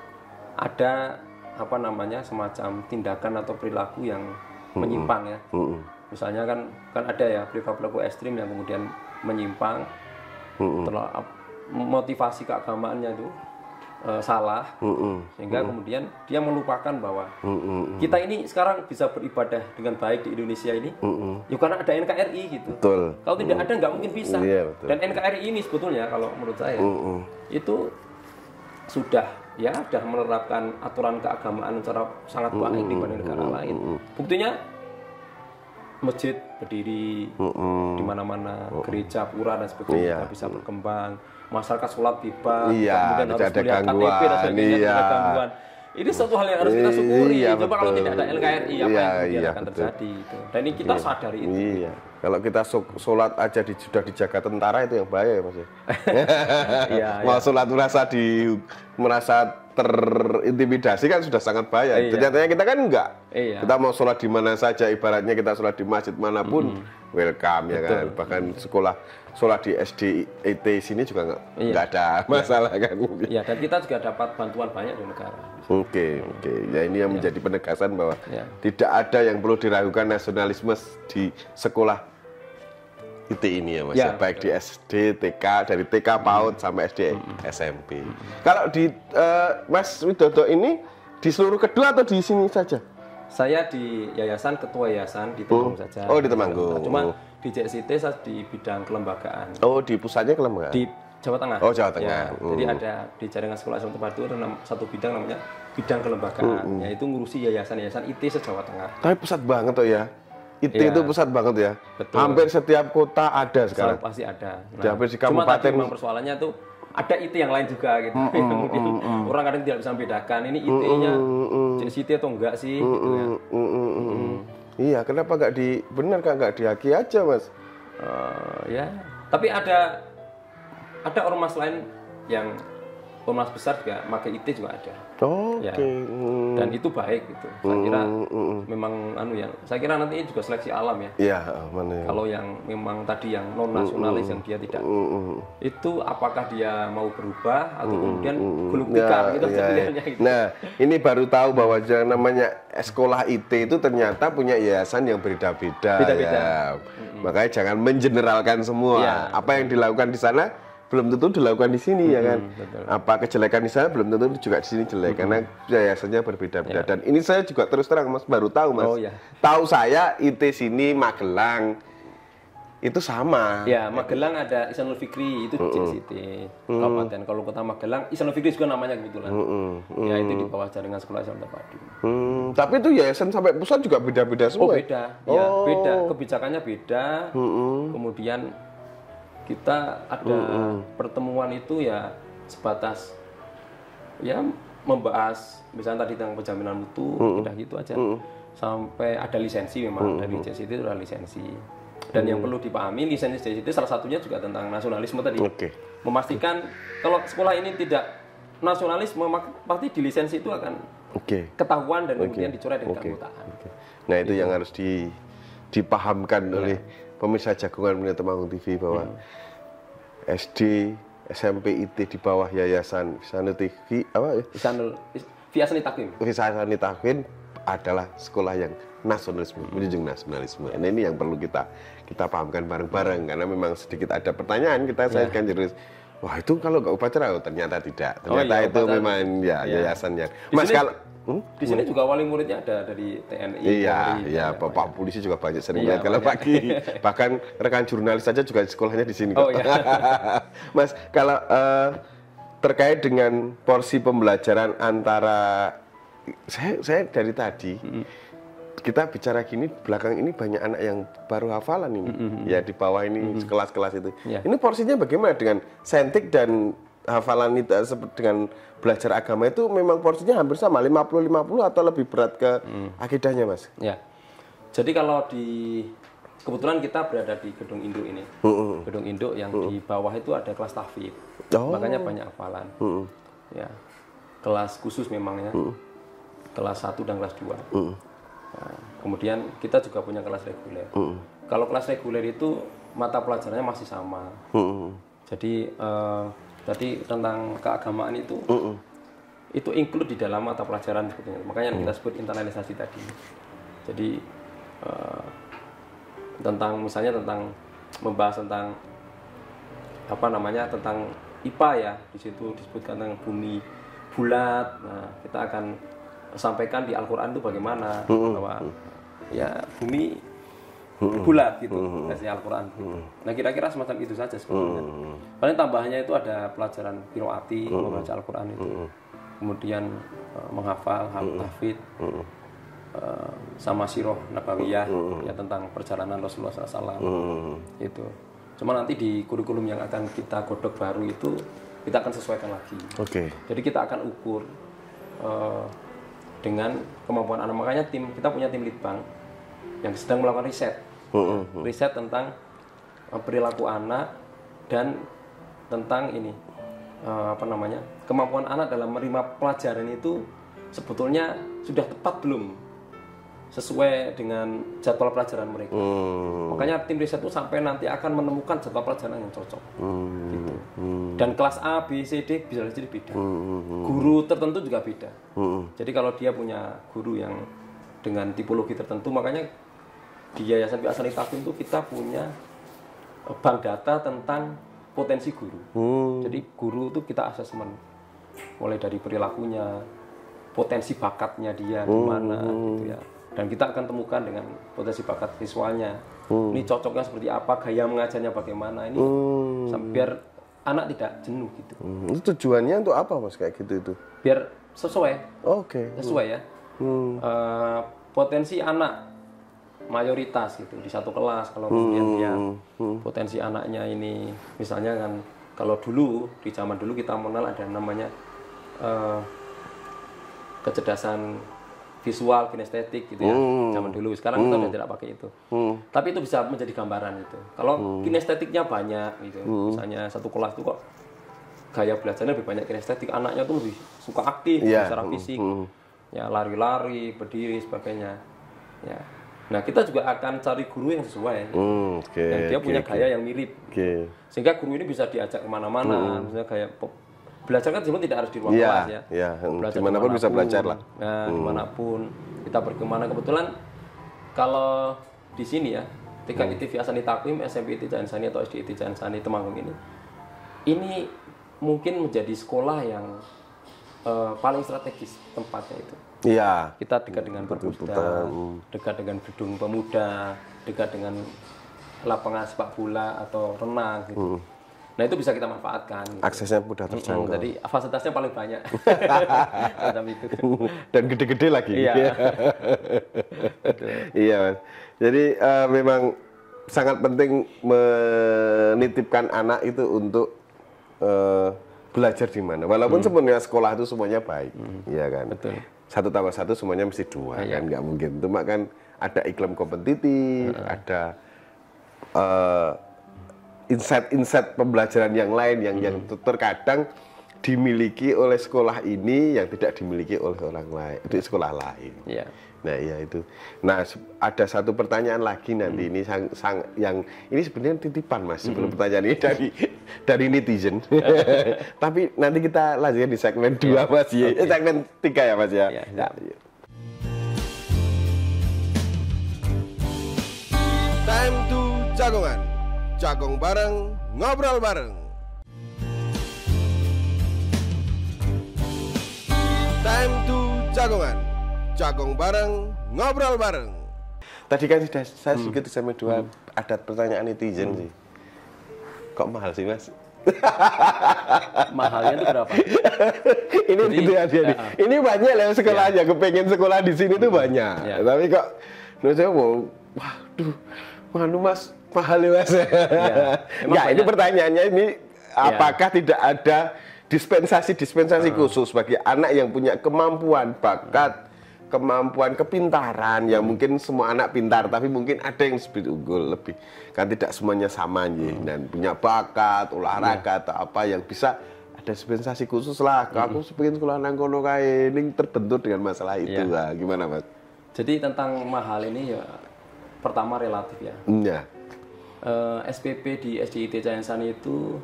ada apa namanya semacam tindakan atau perilaku yang hmm. menyimpang ya. Hmm. Misalnya kan kan ada ya perilaku ekstrim yang kemudian menyimpang, hmm. terlalu motivasi keagamaannya itu uh, salah, mm-mm. sehingga mm-mm. kemudian dia melupakan bahwa mm-mm. kita ini sekarang bisa beribadah dengan baik di Indonesia ini, mm-mm. ya karena ada N K R I gitu. Betul. Kalau tidak ada nggak mungkin bisa. Yeah, dan N K R I ini sebetulnya kalau menurut saya mm-mm. itu sudah ya sudah menerapkan aturan keagamaan secara sangat baik mm-mm. dibanding negara mm-mm. lain. Buktinya masjid berdiri mm-mm. di mana-mana, mm-mm. gereja, pura dan sebagainya yeah. bisa berkembang. Masyarakat sholat bebas, iya, kemudian harus melihat K T P dan sebagainya, iya. tidak ada gangguan. Ini suatu hal yang harus kita syukuri. Iya, Coba betul. Kalau tidak ada N K R I, apa iya, yang kemudian iya, akan betul. terjadi? Gitu. Dan ini kita iya. sadari itu. Iya. Kalau kita sholat aja di, sudah dijaga tentara itu yang bahaya ya, Mas. iya, Mau iya. sholat merasa di merasa terintimidasi kan sudah sangat bahaya. Iya. Ternyata kita kan enggak. Iya. Kita mau sholat di mana saja, ibaratnya kita sholat di masjid manapun, mm-hmm. welcome ya kan. Bahkan sekolah sholat di S D I T sini juga nggak iya. nggak ada masalah iya. kan. Iya, dan kita juga dapat bantuan banyak dari negara. Oke, okay, oke. Okay. Ya ini yang iya. menjadi penegasan bahwa iya. tidak ada yang perlu diragukan nasionalisme di sekolah I T ini ya Mas. Ya, baik betul. Di S D, T K, dari T K PAUD hmm. sampai S D hmm. S M P. Hmm. Kalau di uh, Mas Widodo ini di seluruh kedua atau di sini saja? Saya di yayasan, ketua yayasan di Temanggung hmm. saja. Oh, di Temanggung. Cuma di J S I T saya di bidang kelembagaan. Oh, di pusatnya kelembagaan? Di Jawa Tengah. Oh, Jawa Tengah. Ya, hmm. Jadi ada di jaringan sekolah Islam Tempat itu ada satu bidang namanya bidang kelembagaan, hmm. yaitu ngurusi yayasan-yayasan I T se-Jawa Tengah. Tapi pusat banget tuh ya. I T ya. Itu pusat banget ya. Betul. Hampir setiap kota ada sekarang. Selalu pasti ada. Nah, di hampir di cuma kabupaten. tadi memang persoalannya tuh ada I T yang lain juga gitu. Mm, mm, Kemudian mm, mm. orang kadang tidak bisa membedakan ini I T-nya mm, mm, jenis I T atau enggak sih. Mm, gitu ya. mm, mm, mm, mm. Iya, kenapa nggak di benar kan nggak dihaki aja Mas? Uh, ya, tapi ada ada ormas lain yang ormas besar juga pakai I T juga ada. Oh, ya. Oke. Okay. Hmm. Dan itu baik gitu. Saya kira hmm, hmm. memang anu yang saya kira nanti juga seleksi alam ya. Iya, mana ya. Kalau yang memang tadi yang non nasionalis hmm, yang dia tidak hmm, hmm. itu apakah dia mau berubah atau hmm, kemudian gulung tikar ya, gitu ya, pilihannya gitu. Nah, ini baru tahu bahwa yang namanya sekolah I T itu ternyata punya yayasan yang berbeda-beda. Beda-beda. Ya. Hmm. Makanya jangan mengeneralkan semua. Ya, apa yang dilakukan di sana belum tentu dilakukan di sini, hmm, ya kan. Betul. Apa kejelekan di sana belum tentu juga di sini jelek, hmm. karena yayasannya berbeda-beda. Ya. Dan ini saya juga terus terang Mas baru tahu Mas. Oh, ya. Tahu saya I T sini Magelang itu sama. Ya, Magelang ada Ihsanul Fikri itu di J S I T hmm. Kabupaten. Kalau Kota Magelang Ihsanul Fikri juga namanya kebetulan. Hmm. Hmm. Ya itu di bawah jaringan sekolah Islam terpadu. Hmm. Tapi itu yayasan sampai pusat juga beda-beda semua. Oh beda, ya oh. beda. Kebijakannya beda. Hmm. Kemudian kita ada mm-hmm. pertemuan itu ya sebatas ya membahas misalnya tadi tentang penjaminan mutu, mm-hmm. udah gitu aja. Mm-hmm. Sampai ada lisensi memang mm-hmm. dari J S I T itu ada lisensi. Dan mm-hmm. yang perlu dipahami lisensi J S I T salah satunya juga tentang nasionalisme tadi. Okay. Memastikan okay. kalau sekolah ini tidak nasionalisme maka pasti di lisensi itu akan okay. ketahuan dan okay. kemudian dicoret dengan okay. keanggotaan. Okay. Nah, itu gitu. Yang harus di, dipahamkan ya. oleh pemirsa Jagungan Media Temanggung T V bahwa hmm. S D, S M P, I T di bawah Yayasan Ihsanul T V apa ya? Ihsanul Fi Ahsani Taqwim. Fi Ahsani Taqwim adalah sekolah yang nasionalisme, hmm. menjunjung nasionalisme. Nah, ini yang perlu kita kita pahamkan bareng-bareng karena memang sedikit ada pertanyaan kita saya kan jadi wah itu kalau nggak upacara oh, ternyata tidak. Ternyata oh, iya, itu upacara. Memang ya, ya. yayasan yang Mas kalau Hmm? Di sini hmm. juga wali muridnya ada dari T N I. Iya, iya, Bapak polisi juga banyak sering iya, lihat kalau pagi. Bahkan rekan jurnalis saja juga sekolahnya di sini. Oh, iya. Mas, kalau uh, terkait dengan porsi pembelajaran antara saya, saya dari tadi hmm. kita bicara gini belakang ini banyak anak yang baru hafalan ini, hmm. ya di bawah ini hmm. kelas-kelas itu. Ya. Ini porsinya bagaimana dengan saintik dan hafalan itu dengan belajar agama itu memang porsinya hampir sama lima puluh lima puluh atau lebih berat ke hmm. akidahnya Mas? Ya. Jadi kalau di kebetulan kita berada di gedung induk ini. Hmm. Gedung induk yang hmm. di bawah itu ada kelas tahfidz. Oh. Makanya banyak hafalan. Hmm. Ya. Kelas khusus memang ya. Hmm. Kelas satu dan kelas dua. Hmm. Nah, kemudian kita juga punya kelas reguler. Hmm. Kalau kelas reguler itu mata pelajarannya masih sama. Hmm. Jadi uh, Jadi tentang keagamaan itu, uh-uh. itu include di dalam mata pelajaran sebetulnya. Makanya uh. kita sebut internalisasi tadi. Jadi uh, tentang misalnya tentang membahas tentang apa namanya tentang I P A ya, di situ disebutkan tentang bumi bulat. Nah, kita akan sampaikan di Al-Quran itu bagaimana uh-uh. bahwa ya bumi Hmm. bulat gitu, hmm. versi Al-Quran gitu. Hmm. Nah kira-kira semacam itu saja sebetulnya. Hmm. Paling tambahannya itu ada pelajaran qiraati, hmm. membaca Al-Quran itu. Hmm. Kemudian uh, menghafal, hmm. tahfidz, hmm. uh, sama sirah nabawiyah, hmm. ya tentang perjalanan Rasulullah shallallahu alaihi wasallam. Hmm. Itu. Cuma nanti di kurikulum yang akan kita godok baru itu, kita akan sesuaikan lagi. Oke. Okay. Jadi kita akan ukur uh, dengan kemampuan anak. Makanya tim kita punya tim litbang yang sedang melakukan riset, uh-uh. riset tentang uh, perilaku anak dan tentang ini uh, apa namanya kemampuan anak dalam menerima pelajaran itu sebetulnya sudah tepat belum sesuai dengan jadwal pelajaran mereka. Hmm. Makanya tim riset itu sampai nanti akan menemukan jadwal pelajaran yang cocok. Hmm. Gitu. Hmm. Dan kelas A, B, C, D bisa jadi beda. Hmm. Guru tertentu juga beda. Hmm. Jadi kalau dia punya guru yang dengan tipologi tertentu, makanya di Yayasan Fi Ahsani Taqwim itu kita punya bank data tentang potensi guru. Hmm. Jadi guru itu kita asesmen mulai dari perilakunya, potensi bakatnya dia di mana, hmm. gitu ya. Dan kita akan temukan dengan potensi bakat visualnya. Hmm. Ini cocoknya seperti apa, gaya mengajarnya bagaimana ini, hmm. biar anak tidak jenuh gitu. Hmm. Itu tujuannya untuk apa Mas kayak gitu itu? Biar sesuai. Oh, Oke. Okay. Sesuai ya. Hmm. Uh, potensi anak mayoritas gitu di satu kelas kalau kemudian hmm. dia hmm. potensi anaknya ini misalnya kan kalau dulu di zaman dulu kita mengenal ada namanya uh, kecerdasan visual kinestetik gitu ya hmm. zaman dulu sekarang hmm. kita sudah tidak pakai itu hmm. tapi itu bisa menjadi gambaran itu kalau hmm. kinestetiknya banyak gitu hmm. misalnya satu kelas itu kok gaya belajarnya lebih banyak kinestetik, anaknya tuh lebih suka aktif yeah. secara fisik, mm. ya lari-lari, berdiri sebagainya. Ya, nah kita juga akan cari guru yang sesuai, mm, okay, yang dia okay, punya okay. gaya yang mirip, okay. sehingga guru ini bisa diajak kemana-mana, mm. misalnya kayak belajar kan sebenarnya tidak harus di ruang yeah, kelas ya, yeah. belajar dimanapun bisa belajar lah. Nah, mm. dimanapun kita pergi kemana, kebetulan kalau di sini ya, T K I T V Asani Takwim, S M P I T Jayan Sani atau S D I T Jayan Sani Temanggung ini, ini mungkin menjadi sekolah yang uh, paling strategis tempatnya itu. Iya. Kita dekat dengan perpustakaan, dekat dengan gedung pemuda, dekat dengan lapangan sepak bola atau renang gitu. Hmm. Nah itu bisa kita manfaatkan. Gitu. Aksesnya mudah terjangkau. Hmm, jadi fasilitasnya paling banyak. itu. Dan gede-gede lagi. Iya. Iya Mas. Jadi uh, memang sangat penting menitipkan anak itu untuk uh, belajar di mana. Walaupun hmm. sebenarnya sekolah itu semuanya baik, hmm. ya kan. Betul. Satu tambah satu semuanya mesti dua, ya, kan nggak mungkin. Cuma kan ada iklim kompetitif, hmm. ada uh, insight-insight pembelajaran yang lain yang hmm. yang terkadang dimiliki oleh sekolah ini yang tidak dimiliki oleh orang lain, di sekolah lain. Ya. Nah, iya itu. Nah, ada satu pertanyaan lagi nanti hmm. ini sang, sang yang ini sebenarnya titipan Mas, sebelum hmm. pertanyaan ini dari dari netizen. Tapi nanti kita lanjutkan di segmen dua Mas, ya. Okay. Segmen tiga ya Mas ya. Ya, ya. Ya. Time to jagongan. Jagong bareng, ngobrol bareng. Time to jagongan. Jagong bareng, ngobrol bareng. Tadi kan sudah saya sedikit sama dua hmm. ada pertanyaan netizen hmm. sih. Kok mahal sih Mas? Mahalnya itu berapa? ini Jadi, gitu ya, ya. Ini banyak lah sekolahnya, ya. Kepengen sekolah di sini tuh banyak. Ya. Tapi kok, menurut saya mau, waduh, waduh Mas, mahal ya Mas. Ya, ya ini pertanyaannya ini, ya. Apakah tidak ada dispensasi-dispensasi hmm. khusus bagi anak yang punya kemampuan, bakat, kemampuan kepintaran yang mungkin semua anak pintar tapi mungkin ada yang lebih unggul lebih kan tidak semuanya sama nih hmm. dan punya bakat olahraga yeah. atau apa yang bisa ada dispensasi khusus lah hmm. aku pengen sekolah nang kono kae ning terbentur dengan masalah itu yeah. lah gimana Mas? Jadi tentang mahal ini ya pertama relatif ya. Iya. Uh, S P P di S D I T Jayan Sani itu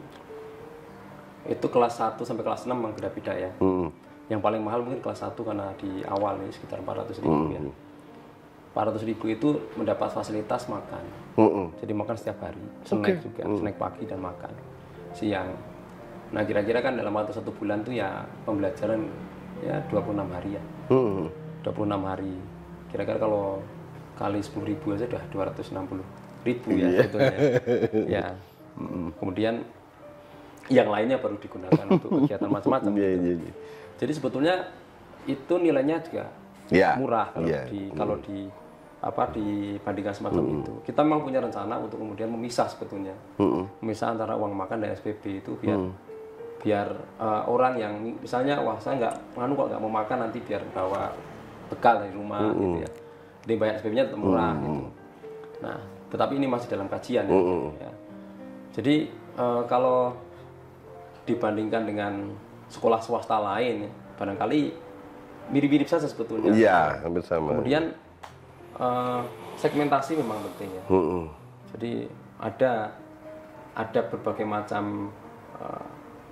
itu kelas satu sampai kelas enam memang beda-beda ya. Hmm. Yang paling mahal mungkin kelas satu karena di awal nih sekitar empat ratus ribu mm. ya. empat ratus ribu itu mendapat fasilitas makan. Mm -mm. Jadi makan setiap hari, snack okay. juga, mm. snack pagi dan makan siang. Nah kira-kira kan dalam waktu satu bulan tuh ya pembelajaran ya dua puluh enam hari ya. Mm. dua puluh enam hari. Kira-kira kalau kali sepuluh ribu aja udah dua ratus enam puluh ribu ya yeah. sebetulnya. Ya. Mm. Kemudian yang lainnya baru digunakan untuk kegiatan macam-macam. Yeah, gitu. yeah, yeah. Jadi sebetulnya itu nilainya juga ya, murah kalau ya. di kalau mm. di apa dibandingkan semacam mm. itu. Kita memang punya rencana untuk kemudian memisah sebetulnya, mm. memisah antara uang makan dan S P B itu biar mm. biar uh, orang yang misalnya wah saya nggak nganu kok nggak mau makan nanti biar bawa bekal dari rumah mm. gitu ya. Jadi bayar S P B-nya tetap murah mm. gitu. Nah, tetapi ini masih dalam kajian ya. Mm. ya. Jadi uh, kalau dibandingkan dengan sekolah swasta lain, barangkali mirip-mirip saja sebetulnya. Iya, hampir sama. Kemudian uh, segmentasi memang penting ya. Mm-hmm. Jadi ada ada berbagai macam uh,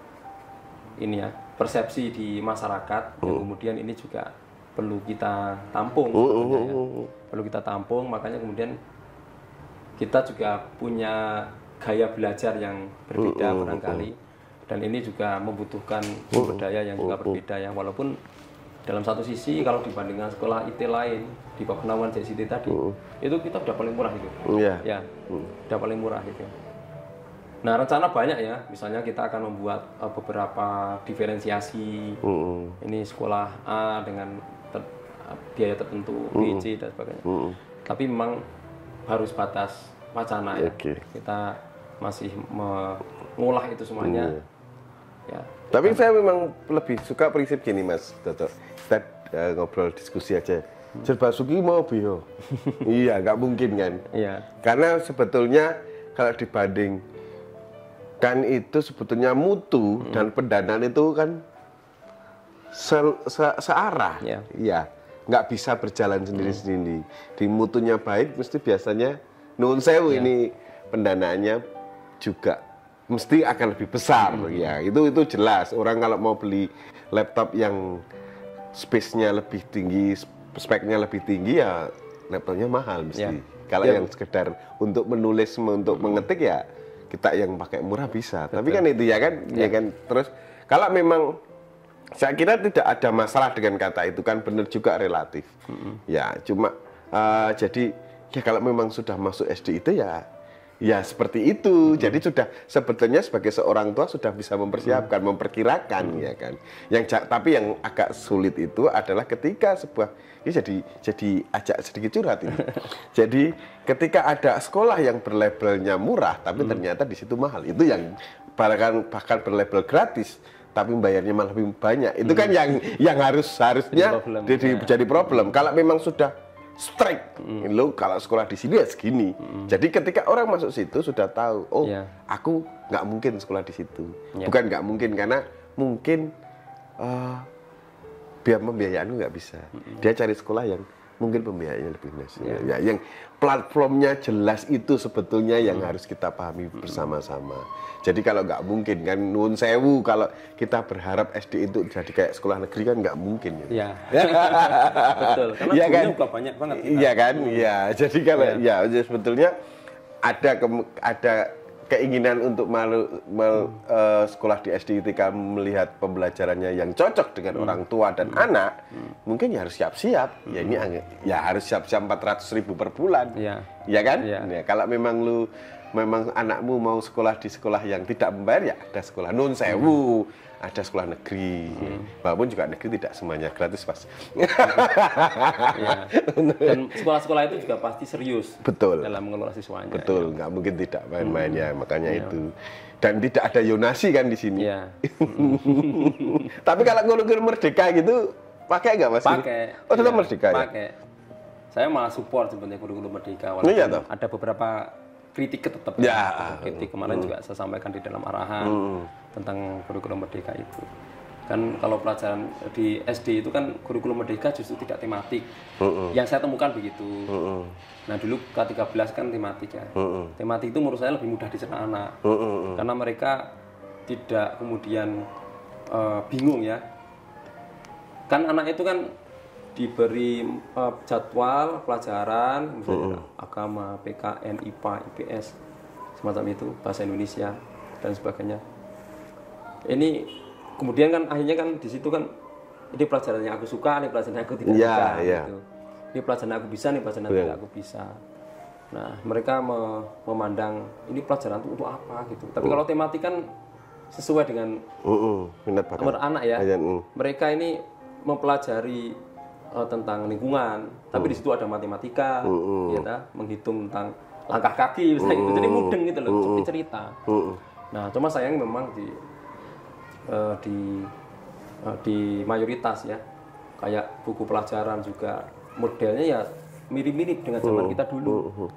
ini ya persepsi di masyarakat mm-hmm. yang kemudian ini juga perlu kita tampung. Mm-hmm. Ya. Perlu kita tampung, makanya kemudian kita juga punya gaya belajar yang berbeda mm-hmm. barangkali. Dan ini juga membutuhkan sumber daya yang juga berbeda ya, walaupun dalam satu sisi kalau dibandingkan sekolah I T lain di Penawan J C T tadi uh. itu kita udah paling murah gitu yeah. ya uh. udah paling murah gitu. Nah rencana banyak ya, misalnya kita akan membuat uh, beberapa diferensiasi uh. ini sekolah A dengan ter, uh, biaya tertentu uh. B, C dan sebagainya uh. tapi memang baru sebatas wacana ya okay. kita masih mengolah itu semuanya uh. Ya. Tapi saya memang lebih suka prinsip gini Mas Toto. Kita uh, ngobrol diskusi aja. Serba Suki mau bio. Iya, nggak mungkin kan? Iya. Karena sebetulnya kalau dibanding kan itu sebetulnya mutu hmm. dan pendanaan itu kan se se searah, ya, ya. Nggak bisa berjalan sendiri-sendiri. Hmm. Di mutunya baik, mesti biasanya nuwun sewu ya. Ini pendanaannya juga mesti akan lebih besar, hmm. ya. Itu itu jelas. Orang kalau mau beli laptop yang space-nya lebih tinggi, speknya lebih tinggi, ya laptopnya mahal mesti. Ya. Kalau ya. Yang sekedar untuk menulis, untuk hmm. mengetik ya kita yang pakai murah bisa. Betul. Tapi kan itu ya kan, ya. Ya kan. Terus kalau memang saya kira tidak ada masalah dengan kata itu kan benar juga relatif. Hmm. Ya cuma uh, jadi ya kalau memang sudah masuk S D itu ya ya seperti itu. Hmm. Jadi sudah sebetulnya sebagai seorang tua sudah bisa mempersiapkan, hmm. memperkirakan hmm. ya kan. Yang tapi yang agak sulit itu adalah ketika sebuah ini jadi jadi ajak sedikit curhat ini. Jadi ketika ada sekolah yang berlabelnya murah tapi hmm. ternyata di situ mahal. Itu yang bahkan bahkan berlabel gratis tapi bayarnya malah lebih banyak. Itu hmm. kan yang yang harus harusnya problem, jadi ya. Jadi problem. Kalau memang sudah strike, mm. lo kalau sekolah di sini ya segini. Mm. Jadi ketika orang masuk situ sudah tahu, oh yeah. aku nggak mungkin sekolah di situ. Yeah. Bukan nggak mungkin karena mungkin uh, biar pembiayaannya nggak bisa. Mm. Dia cari sekolah yang mungkin pembiayaannya lebih luas. Yeah. Ya, yang platformnya jelas itu sebetulnya yang mm. harus kita pahami mm. bersama-sama. Jadi kalau nggak mungkin kan nuwun sewu kalau kita berharap S D itu jadi kayak sekolah negeri kan nggak mungkin ya. Ya. Betul. Karena ya kan? Juga banyak banget. Iya kan? Iya. Jadi kalau ya, ya sebetulnya ada ke, ada keinginan untuk malu, mal, hmm. uh, sekolah di S D I T K melihat pembelajarannya yang cocok dengan hmm. orang tua dan hmm. anak, hmm. mungkin ya harus siap-siap. Hmm. Ya ini ya harus siap-siap empat ratus ribu per bulan. Iya. Ya kan? Ya. Ya, kalau memang lu memang anakmu mau sekolah di sekolah yang tidak membayar ya ada sekolah nun sewu, hmm. ada sekolah negeri. Hmm. Walaupun juga negeri tidak semuanya gratis pas. Ya. Dan sekolah-sekolah itu juga pasti serius. Betul. Dalam mengelola siswanya. Betul, nggak ya. Mungkin tidak main-main hmm. ya makanya ya. Itu. Dan tidak ada yonasi kan di sini. Ya. Tapi kalau guru-guru merdeka gitu pakai nggak Mas? Pakai. Oh tetap ya, merdeka ya? Pakai. Saya malah support sebenarnya guru-guru merdeka. Walaupun iya, ada beberapa kritik tetap ya. Kritik kemarin hmm. juga saya sampaikan di dalam arahan hmm. tentang kurikulum merdeka itu. Kan kalau pelajaran di S D itu kan kurikulum merdeka justru tidak tematik. Hmm. Yang saya temukan begitu. Hmm. Nah dulu K tiga belas kan tematik ya. Hmm. Tematik itu menurut saya lebih mudah dicerna anak. Hmm. Karena mereka tidak kemudian uh, bingung ya. Kan anak itu kan diberi uh, jadwal pelajaran misalnya uh-uh. agama, P K N, I P A, I P S semacam itu, bahasa Indonesia dan sebagainya. Ini kemudian kan akhirnya kan di situ kan ini pelajaran yang aku suka, ini pelajaran yang aku tidak yeah, bisa yeah. gitu. Ini pelajaran yang aku bisa, ini pelajaran yang yeah. tidak aku bisa. Nah, mereka me- memandang ini pelajaran itu untuk apa gitu. Tapi uh. kalau tematik kan sesuai dengan uh-uh. minat nomor anak ya. Ayan, uh. Mereka ini mempelajari Uh, tentang lingkungan, tapi uh. di situ ada matematika, uh, uh. ya ta? Menghitung tentang langkah kaki, misalnya uh. gitu. Jadi mudeng gitu loh, uh. seperti cerita. Uh. Nah, cuma sayang memang di uh, di uh, di mayoritas ya, kayak buku pelajaran juga modelnya ya mirip-mirip dengan zaman uh. kita dulu. Uh.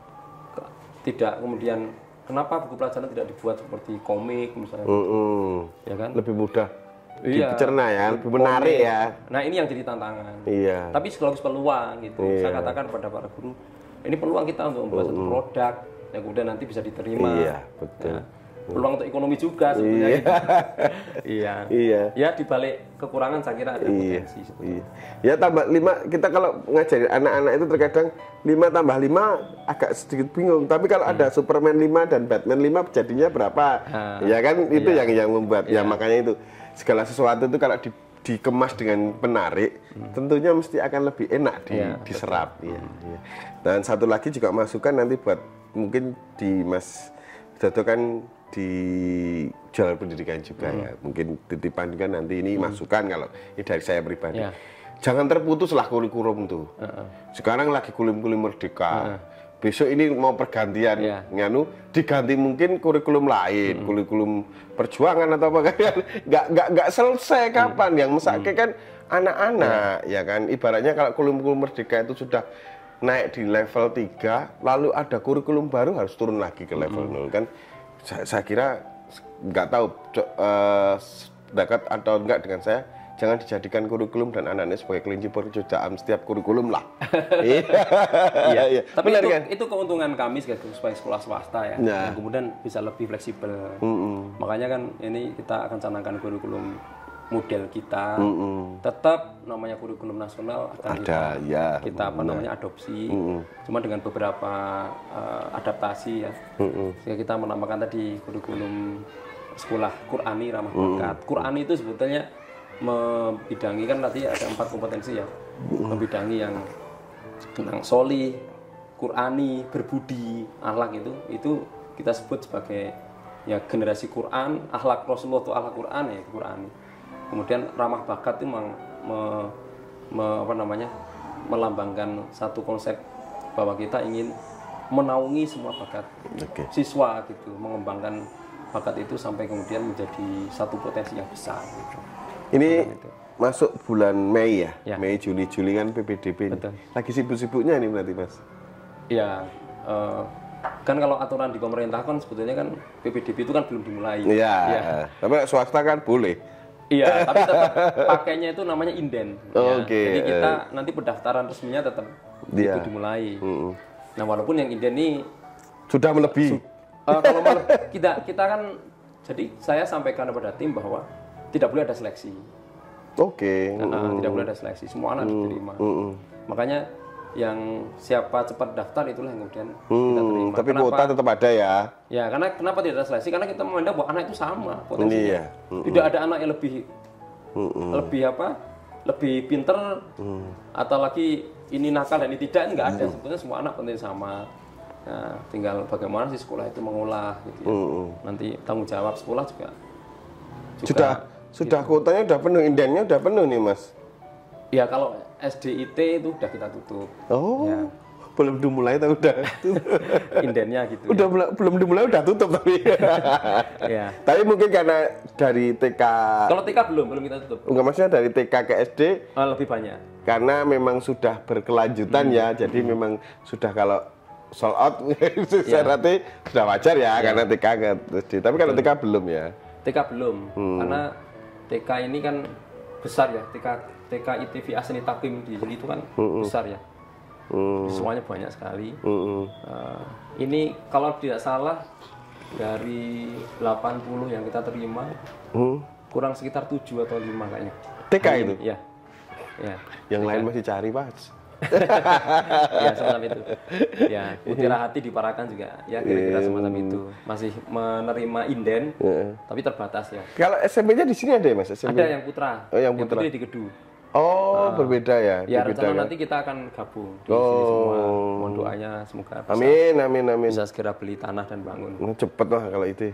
Tidak kemudian kenapa buku pelajaran tidak dibuat seperti komik misalnya, uh. Uh. ya kan? Lebih mudah. Iya, dicerna ya, lebih menarik ya. Nah ini yang jadi tantangan. Iya. Tapi sekaligus peluang gitu. Iya. Saya katakan kepada para guru, ini peluang kita untuk membuat satu produk yang kemudian nanti bisa diterima. Iya, betul. Ya, peluang untuk ekonomi juga sebenarnya. Iya. Gitu. Iya. Iya. Ya dibalik kekurangan saya kira ada potensi. Iya. Iya. Ya tambah lima, kita kalau ngajarin anak-anak itu terkadang lima tambah lima agak sedikit bingung. Tapi kalau hmm. ada Superman lima dan Batman lima jadinya berapa? Ha. Ya kan itu iya. yang yang membuat. Iya. Ya makanya itu. Segala sesuatu itu kalau di, dikemas dengan menarik, hmm. tentunya mesti akan lebih enak di, ya, diserap. Ya, ya. Dan satu lagi juga masukan nanti buat mungkin di Mas Dodo kan di jualan pendidikan juga hmm. ya. Mungkin titipan juga nanti ini hmm. masukan kalau ini dari saya pribadi. Ya. Jangan terputuslah kurikulum tuh. Uh-uh. Sekarang lagi kurikulum merdeka. Uh-uh. Besok ini mau pergantian, yeah. nganu diganti mungkin kurikulum lain, mm. kurikulum perjuangan atau apa kan, nggak nggak nggak selesai kapan. Mm. Yang mesake mm. kan anak-anak, yeah. ya kan. Ibaratnya kalau kurikulum merdeka itu sudah naik di level tiga, lalu ada kurikulum baru harus turun lagi ke level mm. nol kan. Saya, saya kira nggak tahu uh, dekat atau enggak dengan saya, jangan dijadikan kurikulum dan anaknya sebagai kelinci percobaan setiap kurikulum lah. Iya, iya. Tapi benar, itu, kan? itu keuntungan kami sebagai sekolah swasta ya, nah. yang kemudian bisa lebih fleksibel. Mm -mm. Makanya kan ini kita akan canangkan kurikulum model kita, mm -mm. tetap namanya kurikulum nasional akan ada, kita, ya, kita apa namanya adopsi, mm -mm. cuma dengan beberapa uh, adaptasi ya. Mm -mm. Sehingga kita menambahkan tadi kurikulum sekolah Qur'ani ramah bakat. Mm -mm. Qur'ani itu sebetulnya membidangi kan nanti ada empat kompetensi ya, mm -mm. membidangi yang tentang soli, Qur'ani, berbudi, akhlak itu, itu kita sebut sebagai ya generasi Quran, akhlak Rasulullah itu akhlak Quran ya Qur'ani. Kemudian ramah bakat itu memang me, me, apa namanya melambangkan satu konsep bahwa kita ingin menaungi semua bakat okay. siswa gitu, mengembangkan bakat itu sampai kemudian menjadi satu potensi yang besar. Gitu. Ini itu. Masuk bulan Mei ya, ya. Mei Juni Juli kan P P D B. Betul. Lagi sibuk-sibuknya ini berarti Mas? Iya. Uh, kan kalau aturan di pemerintah kan sebetulnya kan P P D B itu kan belum dimulai. Iya. Ya. Tapi swasta kan boleh. Iya, tapi tetap pakainya itu namanya inden. Oh, ya. Oke. Okay. Jadi kita nanti pendaftaran resminya tetap yeah. itu dimulai. Mm-hmm. Nah, walaupun yang inden ini sudah melebihi. Su- uh, kalau mele- kita kita kan jadi saya sampaikan kepada tim bahwa tidak boleh ada seleksi. Oke. Okay. Nah, mm-hmm. tidak boleh ada seleksi, semua anak mm-hmm. diterima. Mm-hmm. Makanya yang siapa cepat daftar itulah yang kemudian hmm, kita terima. Tapi kenapa? Kuota tetap ada ya? Ya, karena kenapa tidak ada seleksi? Karena kita memandang bahwa anak itu sama potensinya. Iya. Mm-mm. Tidak ada anak yang lebih Mm-mm. lebih apa? Lebih pinter mm. atau lagi ini nakal dan ini tidak, enggak ada. Mm. Sebetulnya semua anak penting sama. Nah, tinggal bagaimana sih sekolah itu mengolah gitu ya. Mm-mm. Nanti tanggung jawab sekolah juga. juga sudah sudah gitu. Kuotanya udah penuh, indennya udah penuh nih, Mas. Ya kalau S D I T itu udah kita tutup. Oh, ya. Belum dimulai tapi udah indennya gitu. Udah ya. Belum dimulai udah tutup tapi. Ya. Tapi mungkin karena dari T K. Kalau T K belum, belum kita tutup. Enggak, maksudnya dari T K ke S D. Oh, lebih banyak. Karena memang sudah berkelanjutan hmm. ya, jadi hmm. memang sudah kalau sold out berarti ya. Sudah wajar ya, ya karena T K ke S D. Tapi kalau T K belum ya. T K belum, hmm. karena T K ini kan besar ya, T K T K I T V Aseni Takim di sini itu kan mm-hmm. besar ya, mm. semuanya banyak sekali. Mm-hmm. Uh, ini kalau tidak salah dari delapan puluh yang kita terima, mm. kurang sekitar tujuh atau lima kayaknya. T K itu? Ya. Ya. Yang T K. Lain masih cari Mas. Ya semacam itu. Ya, Mutiara Hati di Parakan juga ya kira-kira semacam itu. Masih menerima inden, yeah. tapi terbatas ya. Kalau S M P-nya di sini ada ya Mas? S M P? Ada yang putra. Oh, yang putra. Yang putri di Kedu. Oh, uh, berbeda ya? Ya, berbeda rencana kan? nanti kita akan gabung di oh. sini semua. Mohon doanya semoga bisa, amin, amin, amin. bisa segera beli tanah dan bangun. Cepet lah kalau itu.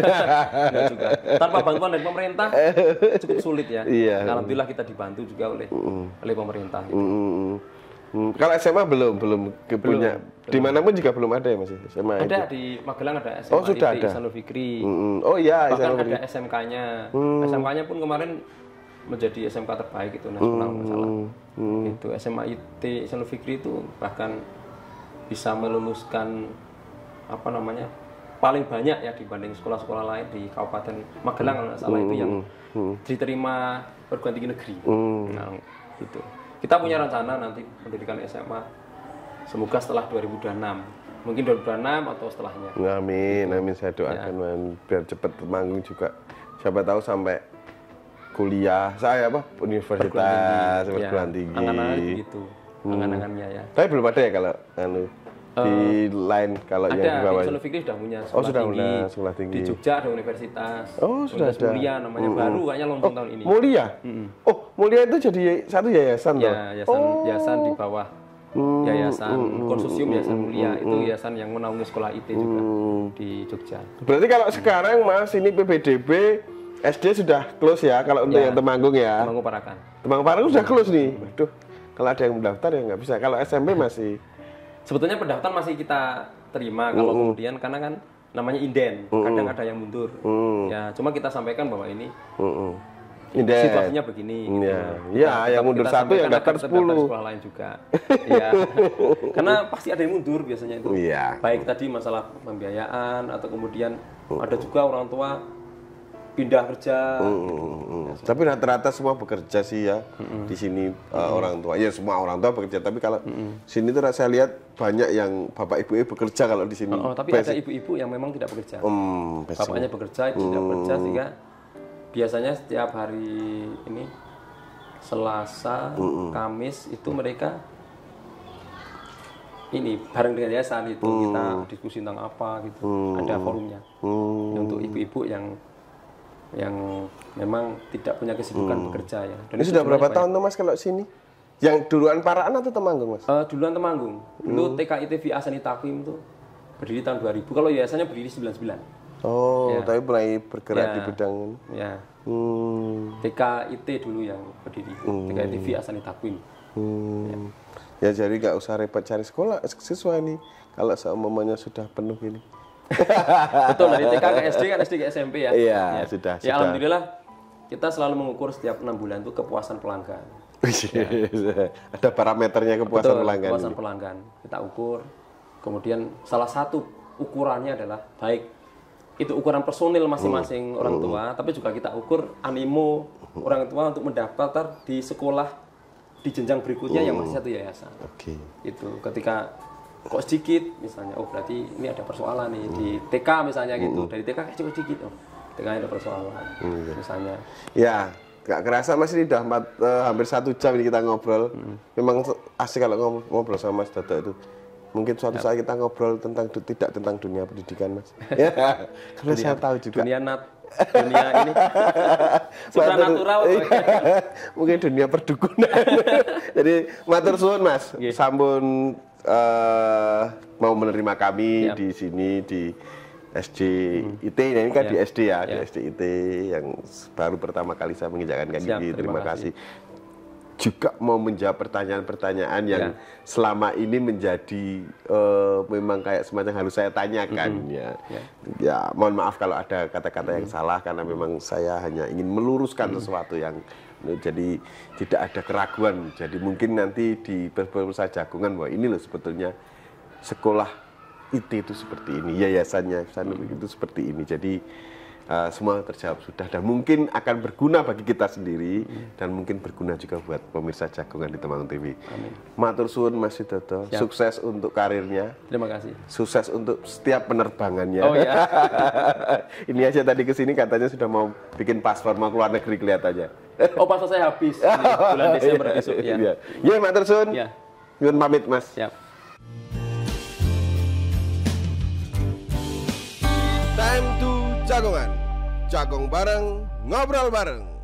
Enggak juga. Tanpa bantuan dari pemerintah cukup sulit ya. Iya. Alhamdulillah kita dibantu juga oleh mm. oleh pemerintah. Gitu. Mm. Hmm, kalau S M A belum belum punya. Dimanapun juga belum ada ya Mas S M A. Ada itu. Di Magelang ada S M A oh, sudah I T ada. Ihsanul Fikri. Mm-hmm. Oh iya, bahkan ada S M K-nya. Hmm. S M K-nya pun kemarin menjadi S M K terbaik itu nasional hmm. masalah. Hmm. Itu S M A I T Ihsanul Fikri itu bahkan bisa meluluskan apa namanya? Paling banyak ya dibanding sekolah-sekolah lain di Kabupaten Magelang kalau nggak salah hmm. itu yang hmm. diterima perguruan tinggi negeri. Hmm. Nah, itu. Kita punya rencana nanti mendirikan S M A semoga setelah dua ribu dua puluh enam, mungkin dua ribu dua puluh enam atau setelahnya. Amin, gitu. Amin, saya doakan ya. Man, biar cepat manggung juga. Siapa tahu sampai kuliah, saya apa universitas, perguruan tinggi. Ya, angan-angan gitu, hmm. angan-angannya ya. Tapi belum ada ya kalau anu di uh, lain kalau ada, yang di bawah. Ada, di Fikri sudah punya sekolah oh, sudah tinggi. Punya sekolah tinggi. Di Jogja ada universitas. Oh, sudah ada. Mulia namanya mm-hmm. baru kayaknya launching oh, tahun ini. Mulia? Mm-hmm. Oh, Mulia itu jadi satu yayasan ya, toh? yayasan, oh. yayasan di bawah mm-hmm. yayasan mm-hmm. konsorsium yayasan Mulia mm-hmm. itu yayasan yang menaungi sekolah I T juga mm-hmm. di Jogja. Berarti kalau mm-hmm. sekarang Mas ini P P D B S D sudah close ya kalau untuk ya, yang Temanggung ya? Temanggung Parakan. Temanggung Parakan sudah close nih. Waduh, kalau ada yang mendaftar ya nggak bisa. Kalau S M P masih. Sebetulnya pendaftar masih kita terima kalau mm-hmm. kemudian karena kan namanya inden, mm-hmm. kadang ada yang mundur. Mm-hmm. Ya, cuma kita sampaikan bahwa ini mm-hmm. inden. Situasinya begini. Gitu. Ya, ya yang mundur satu yang daftar sepuluh. Sekolah lain juga. Ya. Karena pasti ada yang mundur biasanya itu. Ya. Baik tadi masalah pembiayaan atau kemudian Uh. Ada juga orang tua pindah kerja. Uh, uh, uh. Ya, tapi rata-rata semua bekerja sih ya uh, di sini uh, uh. orang tua. Ya semua orang tua bekerja. Tapi kalau uh. sini tuh saya lihat banyak yang bapak ibu bekerja kalau di sini. Oh, oh, tapi Basic. Ada ibu-ibu yang memang tidak bekerja. Um, Bapaknya bekerja, ibu um. tidak bekerja, sehingga biasanya setiap hari ini Selasa, uh. Kamis itu mereka ini bareng dengan yayasan itu hmm. kita diskusi tentang apa gitu, hmm. ada forumnya hmm. untuk ibu-ibu yang yang memang tidak punya kesibukan hmm. bekerja ya. Dan ini sudah berapa tahun tuh Mas kalau sini? Yang duluan Paraan atau Temanggung Mas? Uh, duluan Temanggung. Dulu hmm. T K I T V Asani Takwim itu berdiri tahun dua ribu. Kalau yayasannya berdiri sembilan puluh sembilan. Oh, ya. Tapi mulai bergerak ya. di bidang ya. Hmm. T K I T dulu yang berdiri. Hmm. T K I T V Asani Takwim. Hmm. Ya. Ya jadi nggak usah repot cari sekolah siswa ini kalau seumpamanya sudah penuh ini. Betul, dari T K ke S D kan S D ke S M P ya. Iya, ya. sudah. Ya sudah. Alhamdulillah kita selalu mengukur setiap enam bulan itu kepuasan pelanggan. Ya. Ada parameternya kepuasan Betul, pelanggan. Kepuasan ini. pelanggan kita ukur. Kemudian salah satu ukurannya adalah baik itu ukuran personil masing-masing hmm. orang tua, hmm. tapi juga kita ukur animo hmm. orang tua untuk mendaftar di sekolah di jenjang berikutnya hmm. yang masih satu yayasan. Oke. Okay. Itu ketika kok sedikit misalnya, oh berarti ini ada persoalan nih hmm. di T K misalnya gitu, hmm. dari T K cukup sedikit, oh T K ada persoalan hmm. misalnya. Ya, gak kerasa Mas ini udah empat, uh, hampir satu jam ini kita ngobrol. Hmm. Memang asik kalau ngobrol sama Mas Dodo itu. Mungkin suatu ya. saat kita ngobrol tentang tidak tentang dunia pendidikan Mas. Ya, karena saya tahu juga. Dunia nat, dunia ini supranatural. Mungkin dunia perdukunan. Jadi matur suwun Mas, okay. Sampun uh, mau menerima kami Siap. di sini di S D I T. Hmm. Ini kan ya. di S D ya, ya, di S D I T yang baru pertama kali saya menginjakkan kaki. Terima, terima kasih. kasih. Juga mau menjawab pertanyaan-pertanyaan yang ya. selama ini menjadi uh, memang kayak semacam harus saya tanyakan mm-hmm. ya. ya. Ya, mohon maaf kalau ada kata-kata mm-hmm. yang salah karena memang saya hanya ingin meluruskan mm-hmm. sesuatu yang jadi tidak ada keraguan. Jadi mungkin nanti di pemirsa Jagungan bahwa ini loh sebetulnya sekolah I T itu seperti ini, yayasannya mm-hmm. itu seperti ini. Jadi Uh, semua terjawab sudah dan mungkin akan berguna bagi kita sendiri hmm. dan mungkin berguna juga buat pemirsa Jagungan di Temanggung T V. Amin. Matur suwun Mas Dodo, sukses untuk karirnya. Terima kasih. Sukses untuk setiap penerbangannya. Oh ya. Ini aja tadi kesini katanya sudah mau bikin paspor mau keluar negeri kelihatannya. Oh paspor saya habis ini, bulan Desember besok ya. Iya, ya, matur suwun. Ya. Nyuwun pamit Mas. Siap. Time to Jagongan, jagong bareng, ngobrol bareng.